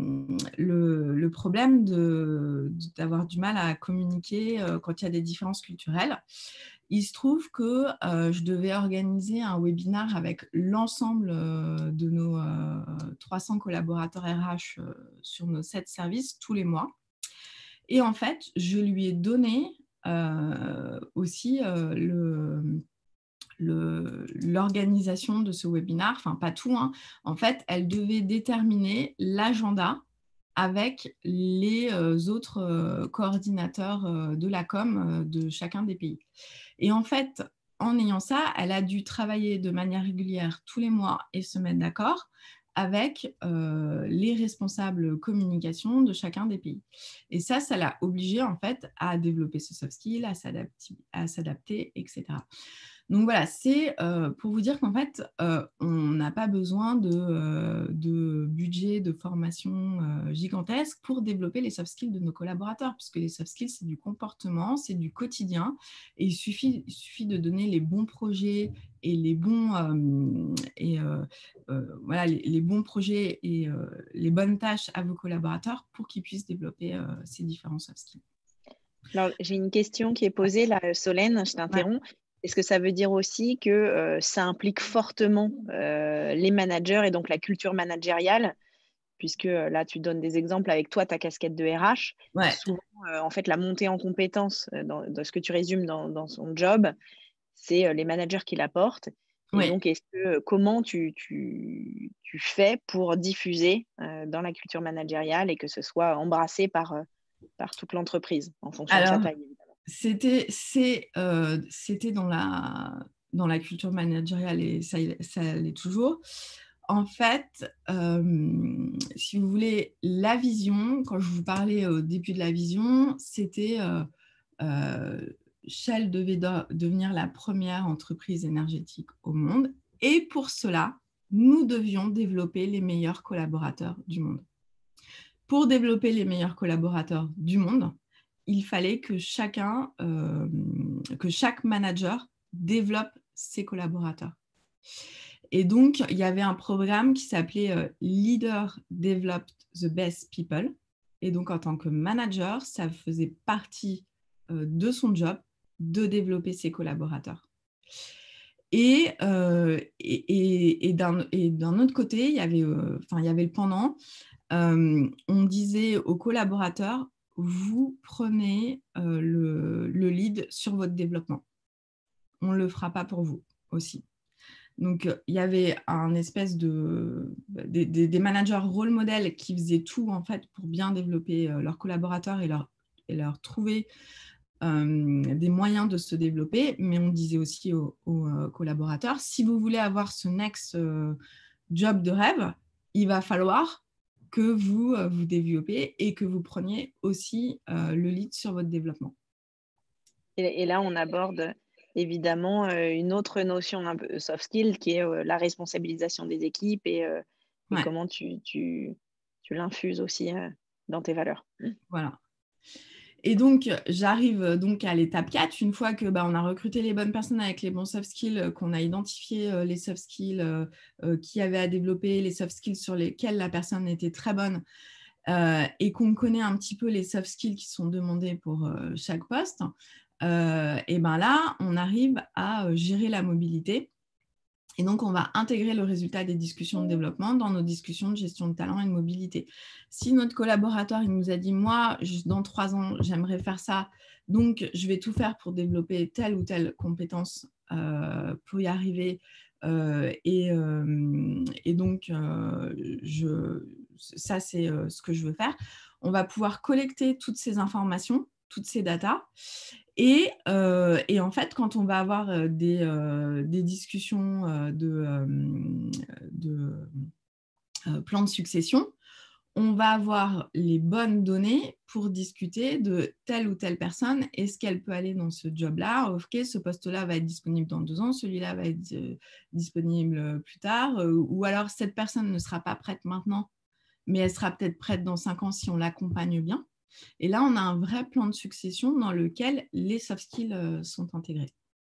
le, le problème de, d'avoir du mal à communiquer euh, quand il y a des différences culturelles, il se trouve que euh, je devais organiser un webinaire avec l'ensemble euh, de nos euh, trois cents collaborateurs R H euh, sur nos sept services tous les mois. Et en fait, je lui ai donné euh, aussi euh, le, le, l'organisation de ce webinaire, enfin pas tout, hein. En fait, elle devait déterminer l'agenda avec les euh, autres euh, coordinateurs euh, de la com euh, de chacun des pays. Et en fait, en ayant ça, elle a dû travailler de manière régulière tous les mois et se mettre d'accord avec euh, les responsables communication de chacun des pays. Et ça, ça l'a obligée en fait à développer ce soft skill, à s'adapter, à s'adapter, et cetera. Donc voilà, c'est euh, pour vous dire qu'en fait, euh, on n'a pas besoin de, euh, de budget, de formation euh, gigantesque pour développer les soft skills de nos collaborateurs, puisque les soft skills, c'est du comportement, c'est du quotidien, et il suffit, il suffit de donner les bons projets et les bons, euh, et, euh, euh, voilà, les, les bons projets et euh, les bonnes tâches à vos collaborateurs pour qu'ils puissent développer euh, ces différents soft skills. Alors, j'ai une question qui est posée là, Solène, je t'interromps. est-ce que ça veut dire aussi que euh, ça implique fortement euh, les managers et donc la culture managériale, puisque euh, là, tu donnes des exemples avec toi, ta casquette de R H. Ouais, Souvent, euh, en fait, la montée en compétences, euh, dans, dans ce que tu résumes dans, dans son job, c'est euh, les managers qui l'apportent. Et ouais. donc, est-ce que, comment tu, tu, tu fais pour diffuser euh, dans la culture managériale et que ce soit embrassé par, euh, par toute l'entreprise, en fonction de sa Alors, taille, évidemment. c'était, c'est, euh, c'était dans la, dans la culture managériale et ça, ça l'est toujours. En fait, euh, si vous voulez, la vision, quand je vous parlais au début de la vision, c'était euh, euh, Shell devait de- devenir la première entreprise énergétique au monde. Et pour cela, nous devions développer les meilleurs collaborateurs du monde. Pour développer les meilleurs collaborateurs du monde, il fallait que chacun, euh, que chaque manager développe ses collaborateurs. Et donc, il y avait un programme qui s'appelait euh, Leader Developed the Best People. Et donc, en tant que manager, ça faisait partie euh, de son job de développer ses collaborateurs. Et, euh, et, et, et, d'un, et d'un autre côté, il y avait, euh, enfin, il y avait le pendant. Euh, on disait aux collaborateurs, vous prenez euh, le, le lead sur votre développement. On ne le fera pas pour vous aussi. Donc, il y avait un espèce de des, des, des managers role modèles qui faisaient tout en fait pour bien développer euh, leurs collaborateurs et leur, et leur trouver euh, des moyens de se développer. Mais on disait aussi aux, aux euh, collaborateurs, si vous voulez avoir ce next euh, job de rêve, il va falloir que vous euh, vous développez et que vous preniez aussi euh, le lead sur votre développement. Et, et là, on aborde évidemment euh, une autre notion un peu soft skill qui est euh, la responsabilisation des équipes et, euh, et Ouais, comment tu, tu, tu l'infuses aussi euh, dans tes valeurs. voilà. Et donc, j'arrive donc à l'étape quatre, une fois que bah, on a recruté les bonnes personnes avec les bons soft skills, qu'on a identifié euh, les soft skills euh, euh, qui avaient à développer, les soft skills sur lesquels la personne était très bonne, euh, et qu'on connaît un petit peu les soft skills qui sont demandés pour euh, chaque poste, euh, et ben là, on arrive à euh, gérer la mobilité. Et donc, on va intégrer le résultat des discussions de développement dans nos discussions de gestion de talent et de mobilité. Si notre collaborateur il nous a dit, moi, dans trois ans, j'aimerais faire ça, donc je vais tout faire pour développer telle ou telle compétence euh, pour y arriver. Euh, et, euh, et donc, euh, je, ça, c'est euh, ce que je veux faire. On va pouvoir collecter toutes ces informations, toutes ces datas. Et, euh, et, en fait, quand on va avoir euh, des, euh, des discussions euh, de, euh, de euh, plan de succession, on va avoir les bonnes données pour discuter de telle ou telle personne. Est-ce qu'elle peut aller dans ce job-là? Ok, ce poste-là va être disponible dans deux ans, celui-là va être euh, disponible plus tard. Euh, ou alors, cette personne ne sera pas prête maintenant, mais elle sera peut-être prête dans cinq ans si on l'accompagne bien. Et là, on a un vrai plan de succession dans lequel les soft skills euh, sont intégrés.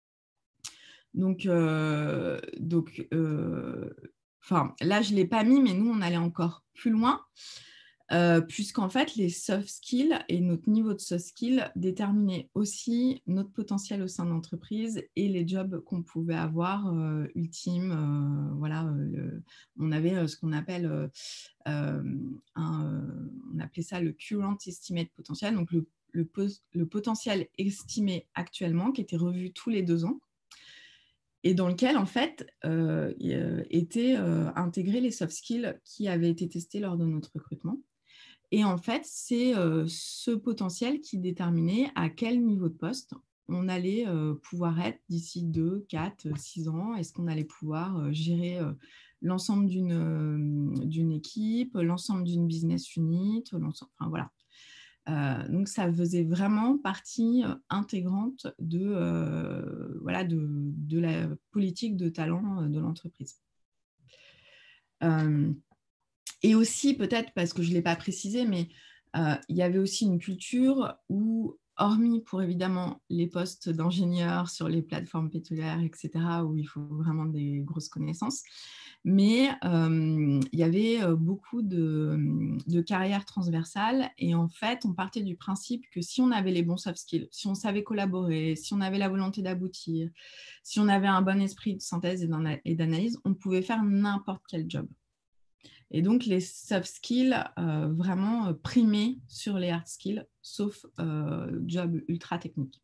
Donc, euh, donc euh, enfin, là, je ne l'ai pas mis, mais nous, on allait encore plus loin, euh, puisqu'en fait, les soft skills et notre niveau de soft skills déterminaient aussi notre potentiel au sein de l'entreprise et les jobs qu'on pouvait avoir euh, ultimes. Euh, voilà, euh, le, on avait euh, ce qu'on appelle, euh, euh, un, euh, on appelait ça le current estimate potentiel, donc le, le, le potentiel estimé actuellement, qui était revu tous les deux ans, et dans lequel, en fait, euh, étaient euh, intégrés les soft skills qui avaient été testés lors de notre recrutement. Et en fait, c'est euh, ce potentiel qui déterminait à quel niveau de poste on allait euh, pouvoir être d'ici deux, quatre, six ans. Est-ce qu'on allait pouvoir euh, gérer euh, l'ensemble d'une, euh, d'une équipe, l'ensemble d'une business unit, enfin voilà. Euh, donc, ça faisait vraiment partie euh, intégrante de, euh, voilà, de, de la politique de talent euh, de l'entreprise. Euh, et aussi, peut-être, parce que je ne l'ai pas précisé, mais euh, il y avait aussi une culture où, hormis pour évidemment les postes d'ingénieurs sur les plateformes pétrolières, et cetera, où il faut vraiment des grosses connaissances. Mais euh, il y avait euh, beaucoup de, de carrières transversales et en fait, on partait du principe que si on avait les bons soft skills, si on savait collaborer, si on avait la volonté d'aboutir, si on avait un bon esprit de synthèse et d'analyse, on pouvait faire n'importe quel job. Et donc, les soft skills euh, vraiment euh, primés sur les hard skills, sauf euh, job ultra technique.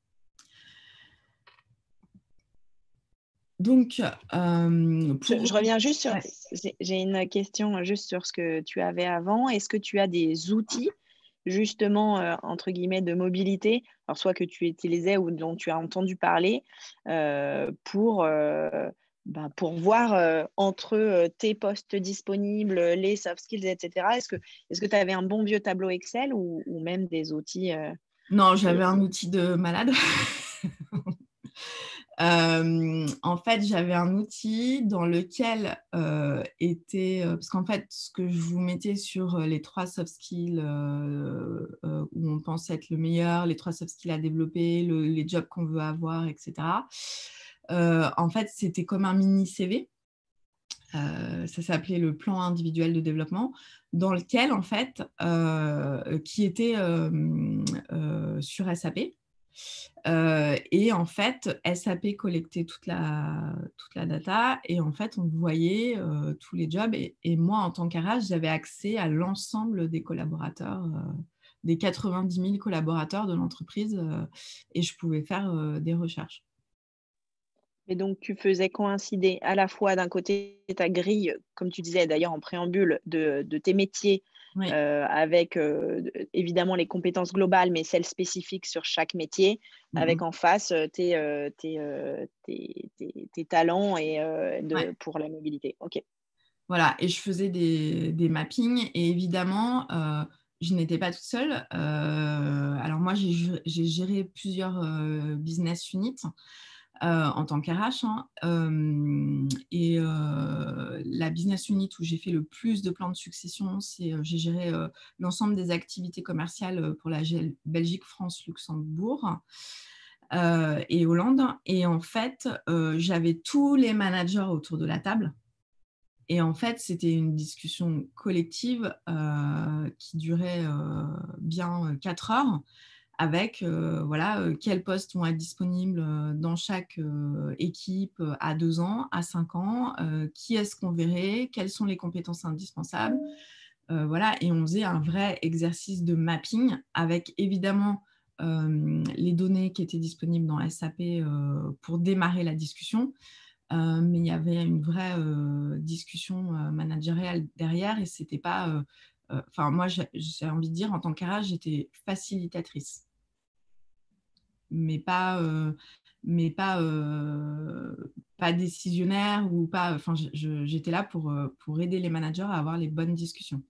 Donc, euh, pour... je, je reviens juste sur... Ouais. J'ai une question juste sur ce que tu avais avant. Est-ce que tu as des outils, justement, euh, entre guillemets, de mobilité, alors soit que tu utilisais ou dont tu as entendu parler, euh, pour... Euh, Ben, pour voir euh, entre euh, tes postes disponibles, les soft skills, et cetera. Est-ce que est-ce que tu avais un bon vieux tableau Excel ou, ou même des outils euh... Non, j'avais un outil de malade. euh, en fait, j'avais un outil dans lequel euh, était... Euh, parce qu'en fait, ce que je vous mettais sur les trois soft skills euh, euh, où on pense être le meilleur, les trois soft skills à développer, le, les jobs qu'on veut avoir, et cetera. Euh, en fait, c'était comme un mini C V. Euh, ça s'appelait le plan individuel de développement, dans lequel, en fait, euh, qui était euh, euh, sur S A P. Euh, et en fait, S A P collectait toute la, toute la data et en fait, on voyait euh, tous les jobs. Et, et moi, en tant qu'A R H, j'avais accès à l'ensemble des collaborateurs, euh, des quatre-vingt-dix mille collaborateurs de l'entreprise euh, et je pouvais faire euh, des recherches. Et donc, tu faisais coïncider à la fois d'un côté ta grille, comme tu disais d'ailleurs en préambule, de, de tes métiers, oui. euh, avec euh, évidemment les compétences globales, mais celles spécifiques sur chaque métier, mm-hmm. avec en face tes, euh, tes, euh, tes, tes, tes talents et, euh, de, ouais. pour la mobilité. Ok. Voilà, et je faisais des, des mappings et évidemment, euh, je n'étais pas toute seule. Euh, alors moi, j'ai, j'ai géré plusieurs euh, business units. Euh, en tant qu'R H. Hein, euh, et euh, la business unit où j'ai fait le plus de plans de succession, c'est euh, j'ai géré euh, l'ensemble des activités commerciales pour la Belgique, France, Luxembourg euh, et Hollande. Et en fait, euh, j'avais tous les managers autour de la table. Et en fait, c'était une discussion collective euh, qui durait euh, bien quatre heures. Avec euh, voilà, euh, quels postes vont être disponibles euh, dans chaque euh, équipe euh, à deux ans, à cinq ans, euh, qui est-ce qu'on verrait, quelles sont les compétences indispensables. Euh, voilà, et on faisait un vrai exercice de mapping avec évidemment euh, les données qui étaient disponibles dans S A P euh, pour démarrer la discussion. Euh, mais il y avait une vraie euh, discussion euh, managériale derrière et c'était pas... Enfin, euh, moi, j'ai, j'ai envie de dire, en tant qu'R H, j'étais facilitatrice. mais pas, euh, mais pas, euh, pas décisionnaire ou pas. Enfin, je, je, j'étais là pour, pour aider les managers à avoir les bonnes discussions.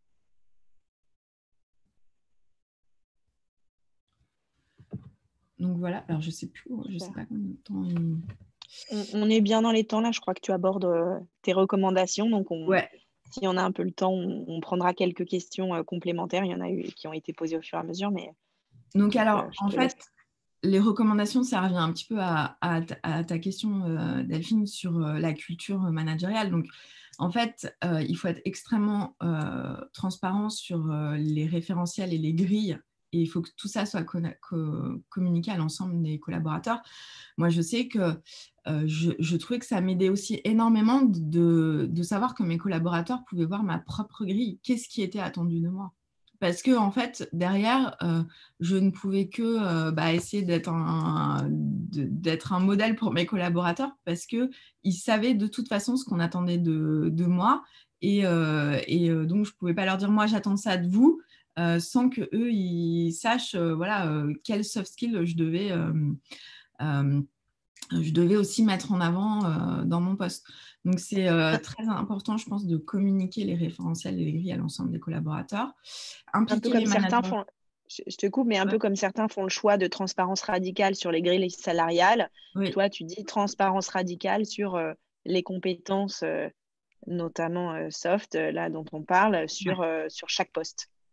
Donc voilà. Alors je sais plus, je sais pas combien de temps. Il... On, on est bien dans les temps là. Je crois que tu abordes euh, tes recommandations. Donc on, ouais. si on a un peu le temps, on, on prendra quelques questions euh, complémentaires. Il y en a eu qui ont été posées au fur et à mesure, mais. Donc, donc alors, euh, en fait. Laisse. Les recommandations, ça revient un petit peu à, à, à ta question, euh, Delphine, sur euh, la culture managériale. Donc, en fait, euh, il faut être extrêmement euh, transparent sur euh, les référentiels et les grilles. Et il faut que tout ça soit co- co- communiqué à l'ensemble des collaborateurs. Moi, je sais que euh, je, je trouvais que ça m'aidait aussi énormément de, de savoir que mes collaborateurs pouvaient voir ma propre grille. Qu'est-ce qui était attendu de moi ? Parce que, en fait, derrière, euh, je ne pouvais que euh, bah, essayer d'être un, de, d'être un modèle pour mes collaborateurs parce qu'ils savaient de toute façon ce qu'on attendait de, de moi. Et, euh, et euh, donc, je ne pouvais pas leur dire, moi, j'attends ça de vous, euh, sans qu'eux, ils sachent euh, voilà, euh, quel soft skill je devais, euh, euh, je devais aussi mettre en avant euh, dans mon poste. Donc, c'est euh, très important, je pense, de communiquer les référentiels et les grilles à l'ensemble des collaborateurs. Impliquer un peu comme les certains font, je te coupe, mais un ouais. peu comme certains font le choix de transparence radicale sur les grilles salariales. Oui. Toi, tu dis transparence radicale sur euh, les compétences, euh, notamment euh, soft, là dont on parle, sur, ouais. euh, sur chaque poste.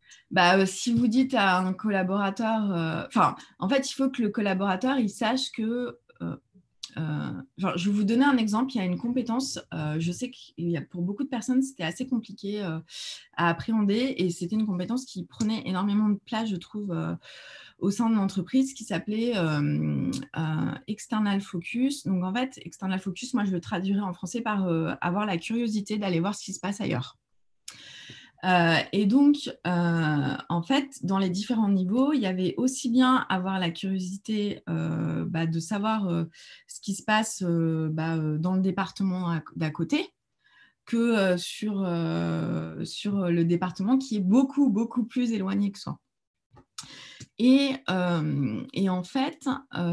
Bah, euh, si vous dites à un collaborateur, euh, enfin, en fait, il faut que le collaborateur il sache que euh, Euh, genre, je vais vous donner un exemple. Il y a une compétence, euh, je sais que pour beaucoup de personnes, c'était assez compliqué euh, à appréhender et c'était une compétence qui prenait énormément de place, je trouve, euh, au sein de l'entreprise qui s'appelait euh, euh, External Focus. Donc, en fait, External Focus, moi, je le traduirais en français par euh, avoir la curiosité d'aller voir ce qui se passe ailleurs. Euh, et donc, euh, en fait, dans les différents niveaux, il y avait aussi bien avoir la curiosité euh, bah, de savoir euh, ce qui se passe euh, bah, euh, dans le département d'à côté que euh, sur, euh, sur le département qui est beaucoup, beaucoup plus éloigné que soi. Et, euh, et, en fait,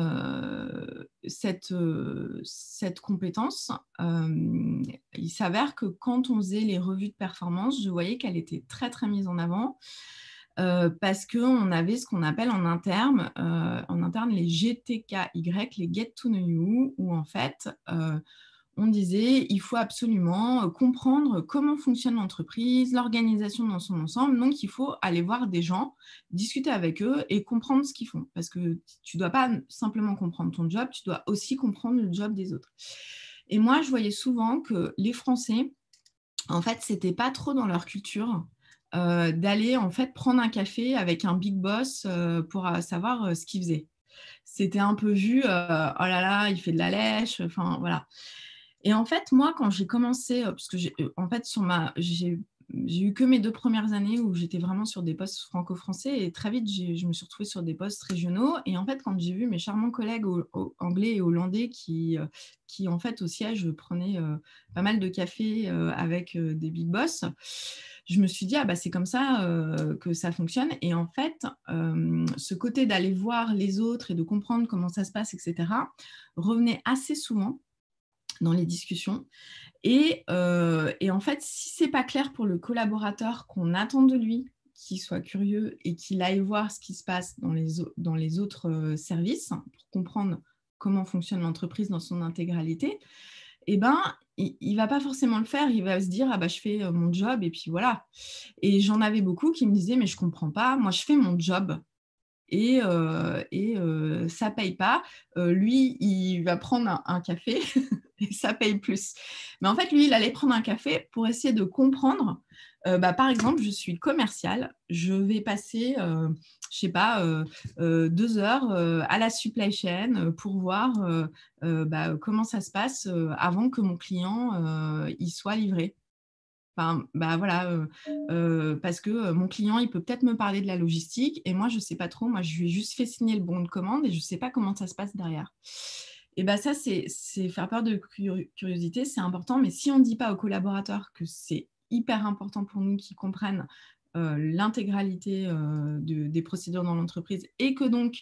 euh, cette, euh, cette compétence, euh, il s'avère que quand on faisait les revues de performance, je voyais qu'elle était très, très mise en avant euh, parce qu'on avait ce qu'on appelle en interne, euh, en interne les G T K Y, les Get to Know You, où en fait, euh, on disait il faut absolument comprendre comment fonctionne l'entreprise, l'organisation dans son ensemble. Donc, il faut aller voir des gens, discuter avec eux et comprendre ce qu'ils font. Parce que tu ne dois pas simplement comprendre ton job, tu dois aussi comprendre le job des autres. Et moi, je voyais souvent que les Français, en fait, ce n'était pas trop dans leur culture euh, d'aller en fait prendre un café avec un big boss euh, pour euh, savoir euh, ce qu'il faisait. C'était un peu vu, euh, oh là là, il fait de la lèche, enfin voilà. Et en fait, moi, quand j'ai commencé, parce que j'ai, en fait, sur ma, j'ai, j'ai eu que mes deux premières années où j'étais vraiment sur des postes franco-français et très vite, j'ai, je me suis retrouvée sur des postes régionaux. Et en fait, quand j'ai vu mes charmants collègues au, au, anglais et hollandais qui, euh, qui, en fait, au siège, prenaient euh, pas mal de café euh, avec euh, des big boss, je me suis dit, ah bah, c'est comme ça euh, que ça fonctionne. Et en fait, euh, ce côté d'aller voir les autres et de comprendre comment ça se passe, et cetera, revenait assez souvent dans les discussions. Et, euh, et en fait, si ce n'est pas clair pour le collaborateur qu'on attend de lui, qu'il soit curieux et qu'il aille voir ce qui se passe dans les, dans les autres services pour comprendre comment fonctionne l'entreprise dans son intégralité, eh ben, il ne va pas forcément le faire. Il va se dire, ah bah, je fais mon job et puis voilà. Et j'en avais beaucoup qui me disaient, mais je ne comprends pas, moi je fais mon job. Et, euh, et euh, ça ne paye pas. Euh, lui, il va prendre un, un café et ça paye plus. Mais en fait, lui, il allait prendre un café pour essayer de comprendre. Euh, bah, par exemple, je suis commerciale, je vais passer, euh, je sais pas, euh, euh, deux heures euh, à la supply chain pour voir euh, euh, bah, comment ça se passe euh, avant que mon client euh, il soit livré. Enfin, bah voilà, euh, euh, parce que euh, mon client, il peut peut-être me parler de la logistique et moi, je ne sais pas trop. Moi, je lui ai juste fait signer le bon de commande et je ne sais pas comment ça se passe derrière. Et bah ça, c'est, c'est faire peur de curiosité, c'est important. Mais si on ne dit pas aux collaborateurs que c'est hyper important pour nous qu'ils comprennent euh, l'intégralité euh, de, des procédures dans l'entreprise et que donc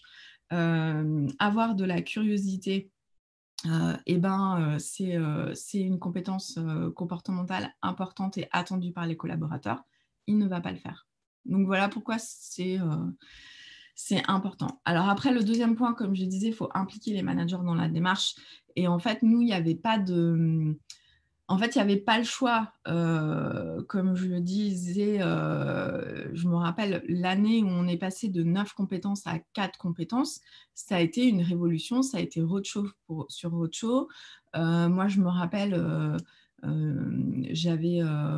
euh, avoir de la curiosité, Euh, eh ben, euh, c'est, euh, c'est une compétence euh, comportementale importante et attendue par les collaborateurs, il ne va pas le faire. Donc voilà pourquoi c'est, euh, c'est important. Alors après, le deuxième point, comme je disais, il faut impliquer les managers dans la démarche. Et en fait, nous, il n'y avait pas de... En fait, il n'y avait pas le choix. Euh, comme je le disais, euh, je me rappelle l'année où on est passé de neuf compétences à quatre compétences. Ça a été une révolution, ça a été roadshow pour, sur roadshow. Euh, moi, je me rappelle, euh, euh, j'avais,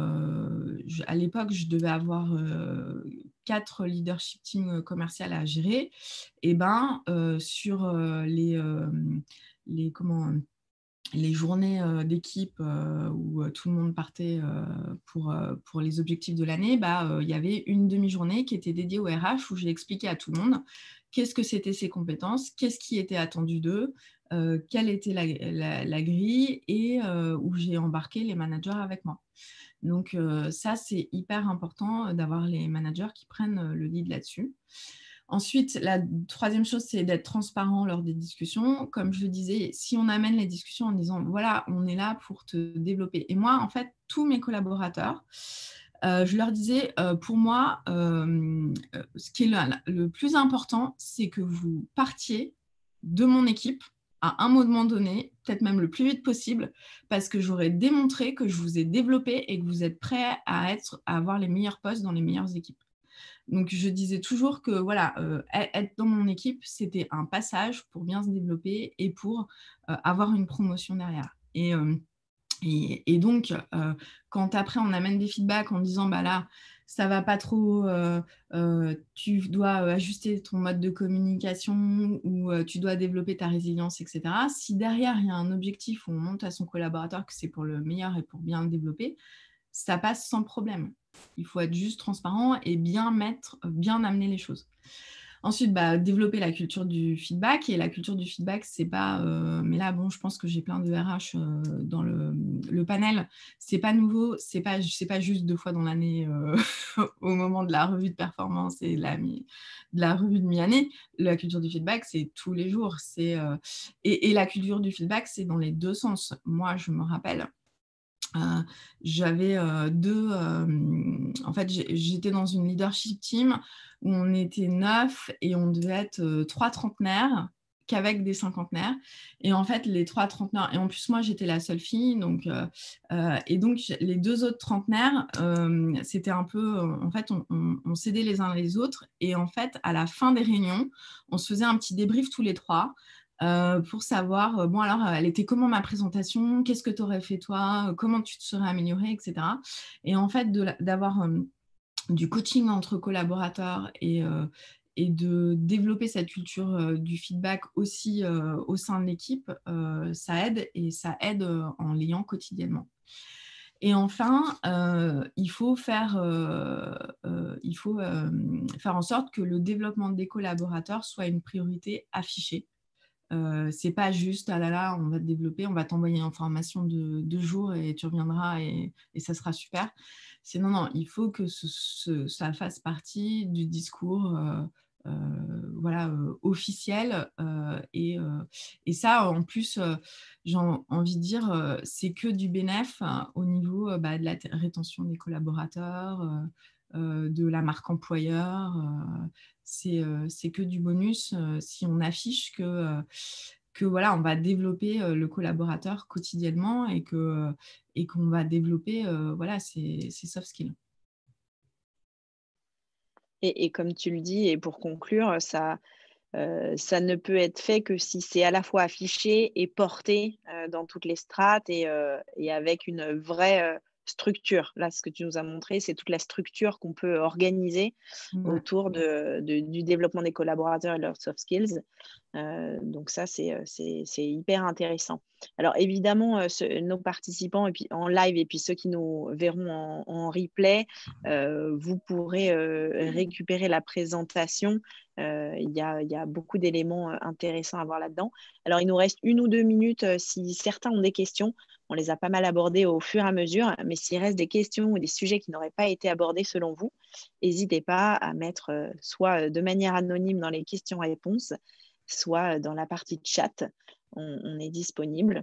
euh, je, à l'époque, je devais avoir euh, quatre leadership teams commerciales à gérer. Et ben, euh, sur euh, les, euh, les comment les journées euh, d'équipe euh, où euh, tout le monde partait euh, pour, euh, pour les objectifs de l'année, bah, euh, il y avait une demi-journée qui était dédiée au R H où j'ai expliqué à tout le monde qu'est-ce que c'était ces compétences, qu'est-ce qui était attendu d'eux, euh, quelle était la, la, la grille et euh, où j'ai embarqué les managers avec moi. Donc euh, ça, c'est hyper important d'avoir les managers qui prennent le lead là-dessus. Ensuite, la troisième chose, c'est d'être transparent lors des discussions. Comme je le disais, si on amène les discussions en disant, voilà, on est là pour te développer. Et moi, en fait, tous mes collaborateurs, euh, je leur disais, euh, pour moi, euh, ce qui est le, le plus important, c'est que vous partiez de mon équipe à un moment donné, peut-être même le plus vite possible, parce que j'aurais démontré que je vous ai développé et que vous êtes prêts à, être, à avoir les meilleurs postes dans les meilleures équipes. Donc, je disais toujours que voilà, euh, être dans mon équipe, c'était un passage pour bien se développer et pour euh, avoir une promotion derrière. Et, euh, et, et donc, euh, quand après, on amène des feedbacks en disant, bah là, ça va pas trop, euh, euh, tu dois ajuster ton mode de communication ou euh, tu dois développer ta résilience, et cetera. Si derrière, il y a un objectif où on montre à son collaborateur que c'est pour le meilleur et pour bien le développer, ça passe sans problème. Il faut être juste transparent et bien mettre, bien amener les choses. Ensuite, bah, développer la culture du feedback. Et la culture du feedback, c'est pas... Euh, mais là, bon, je pense que j'ai plein de R H euh, dans le, le panel. C'est pas nouveau. C'est pas, c'est pas juste deux fois dans l'année euh, au moment de la revue de performance et de la, de la revue de mi-année. La culture du feedback, c'est tous les jours. C'est, euh, et, et la culture du feedback, c'est dans les deux sens. Moi, je me rappelle... Euh, j'avais euh, deux... Euh, en fait, j'étais dans une leadership team où on était neuf et on devait être euh, trois trentenaires qu'avec des cinquantenaires. Et en fait, les trois trentenaires... Et en plus, moi, j'étais la seule fille. Donc, euh, euh, et donc, les deux autres trentenaires, euh, c'était un peu... Euh, en fait, on, on, on s'aidait les uns les autres. Et en fait, à la fin des réunions, on se faisait un petit débrief tous les trois. Euh, pour savoir, euh, bon alors, elle était comment ma présentation, qu'est-ce que tu aurais fait toi, euh, comment tu te serais améliorée, et cetera. Et en fait, de, d'avoir euh, du coaching entre collaborateurs et, euh, et de développer cette culture euh, du feedback aussi euh, au sein de l'équipe, euh, ça aide et ça aide euh, en l'ayant quotidiennement. Et enfin, euh, il faut, faire, euh, euh, il faut euh, faire en sorte que le développement des collaborateurs soit une priorité affichée. Euh, c'est pas juste, ah là là, on va te développer, on va t'envoyer une formation de deux jours et tu reviendras et, et ça sera super. C'est non, non, il faut que ce, ce, ça fasse partie du discours euh, euh, voilà, euh, officiel. Euh, et, euh, et ça, en plus, euh, j'ai envie de dire, euh, c'est que du bénéf euh, au niveau euh, bah, de la rétention des collaborateurs, euh, euh, de la marque employeur. Euh, c'est, euh, c'est que du bonus euh, si on affiche que, euh, que voilà, on va développer euh, le collaborateur quotidiennement et, que, euh, et qu'on va développer euh, voilà, ses, ses soft skills. Et, et comme tu le dis, et pour conclure, ça, euh, ça ne peut être fait que si c'est à la fois affiché et porté euh, dans toutes les strates et, euh, et avec une vraie euh, structure. Là, ce que tu nous as montré, c'est toute la structure qu'on peut organiser Ouais. autour de, de, du développement des collaborateurs et de leurs soft skills. Euh, donc ça, c'est, c'est, c'est hyper intéressant. Alors évidemment, euh, ce, nos participants et puis, en live et puis ceux qui nous verront en, en replay, euh, vous pourrez euh, récupérer la présentation. Euh, il y a, il y a beaucoup d'éléments euh, intéressants à voir là-dedans. Alors il nous reste une ou deux minutes euh, si certains ont des questions. On les a pas mal abordés au fur et à mesure, mais s'il reste des questions ou des sujets qui n'auraient pas été abordés selon vous, n'hésitez pas à mettre euh, soit de manière anonyme dans les questions-réponses, soit dans la partie chat. On, on est disponible.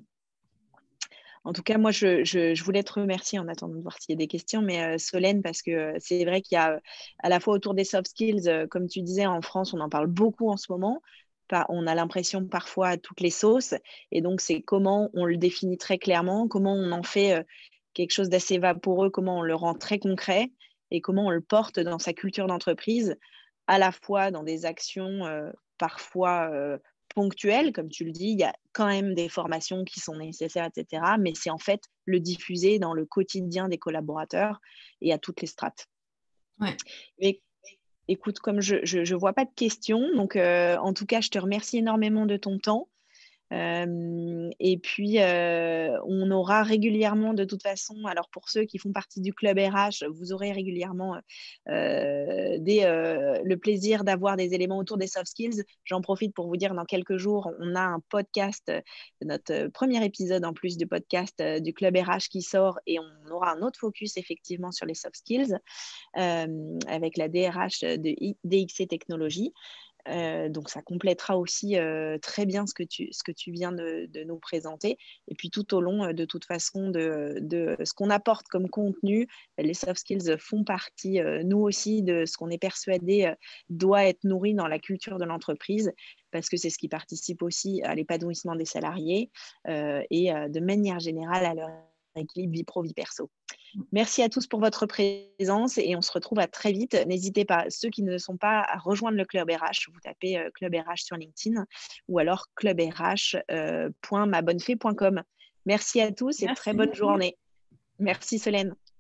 En tout cas, moi, je, je, je, voulais te remercier en attendant de voir s'il y a des questions, mais euh, Solène, parce que euh, c'est vrai qu'il y a à la fois autour des soft skills, euh, comme tu disais, en France, on en parle beaucoup en ce moment. Pas, on a l'impression parfois à toutes les sauces. Et donc, c'est comment on le définit très clairement, comment on en fait euh, quelque chose d'assez vaporeux, comment on le rend très concret et comment on le porte dans sa culture d'entreprise, à la fois dans des actions euh, parfois euh, ponctuelles, comme tu le dis, il y a quand même des formations qui sont nécessaires, et cetera. Mais c'est en fait le diffuser dans le quotidien des collaborateurs et à toutes les strates. Ouais. Mais écoute, comme je ne vois pas de questions, donc euh, en tout cas, je te remercie énormément de ton temps. Euh, et puis, euh, on aura régulièrement, de toute façon, alors pour ceux qui font partie du club R H, vous aurez régulièrement euh, des, euh, le plaisir d'avoir des éléments autour des soft skills. J'en profite pour vous dire, dans quelques jours, on a un podcast, notre premier épisode en plus du podcast du club R H qui sort et on aura un autre focus effectivement sur les soft skills euh, avec la D R H de D X C Technologies. Euh, donc, ça complétera aussi euh, très bien ce que tu, ce que tu viens de, de nous présenter. Et puis, tout au long, euh, de toute façon, de, de ce qu'on apporte comme contenu, les soft skills font partie, euh, nous aussi, de ce qu'on est persuadé euh, doit être nourri dans la culture de l'entreprise, parce que c'est ce qui participe aussi à l'épanouissement des salariés euh, et euh, de manière générale à leur équilibre vie pro, vie perso. Merci à tous pour votre présence et on se retrouve à très vite. N'hésitez pas, ceux qui ne sont pas, à rejoindre le Club R H. Vous tapez euh, Club R H sur LinkedIn ou alors club r h point ma bonne fée point com. Merci à tous et Merci très bonne beaucoup. journée. Merci Solène.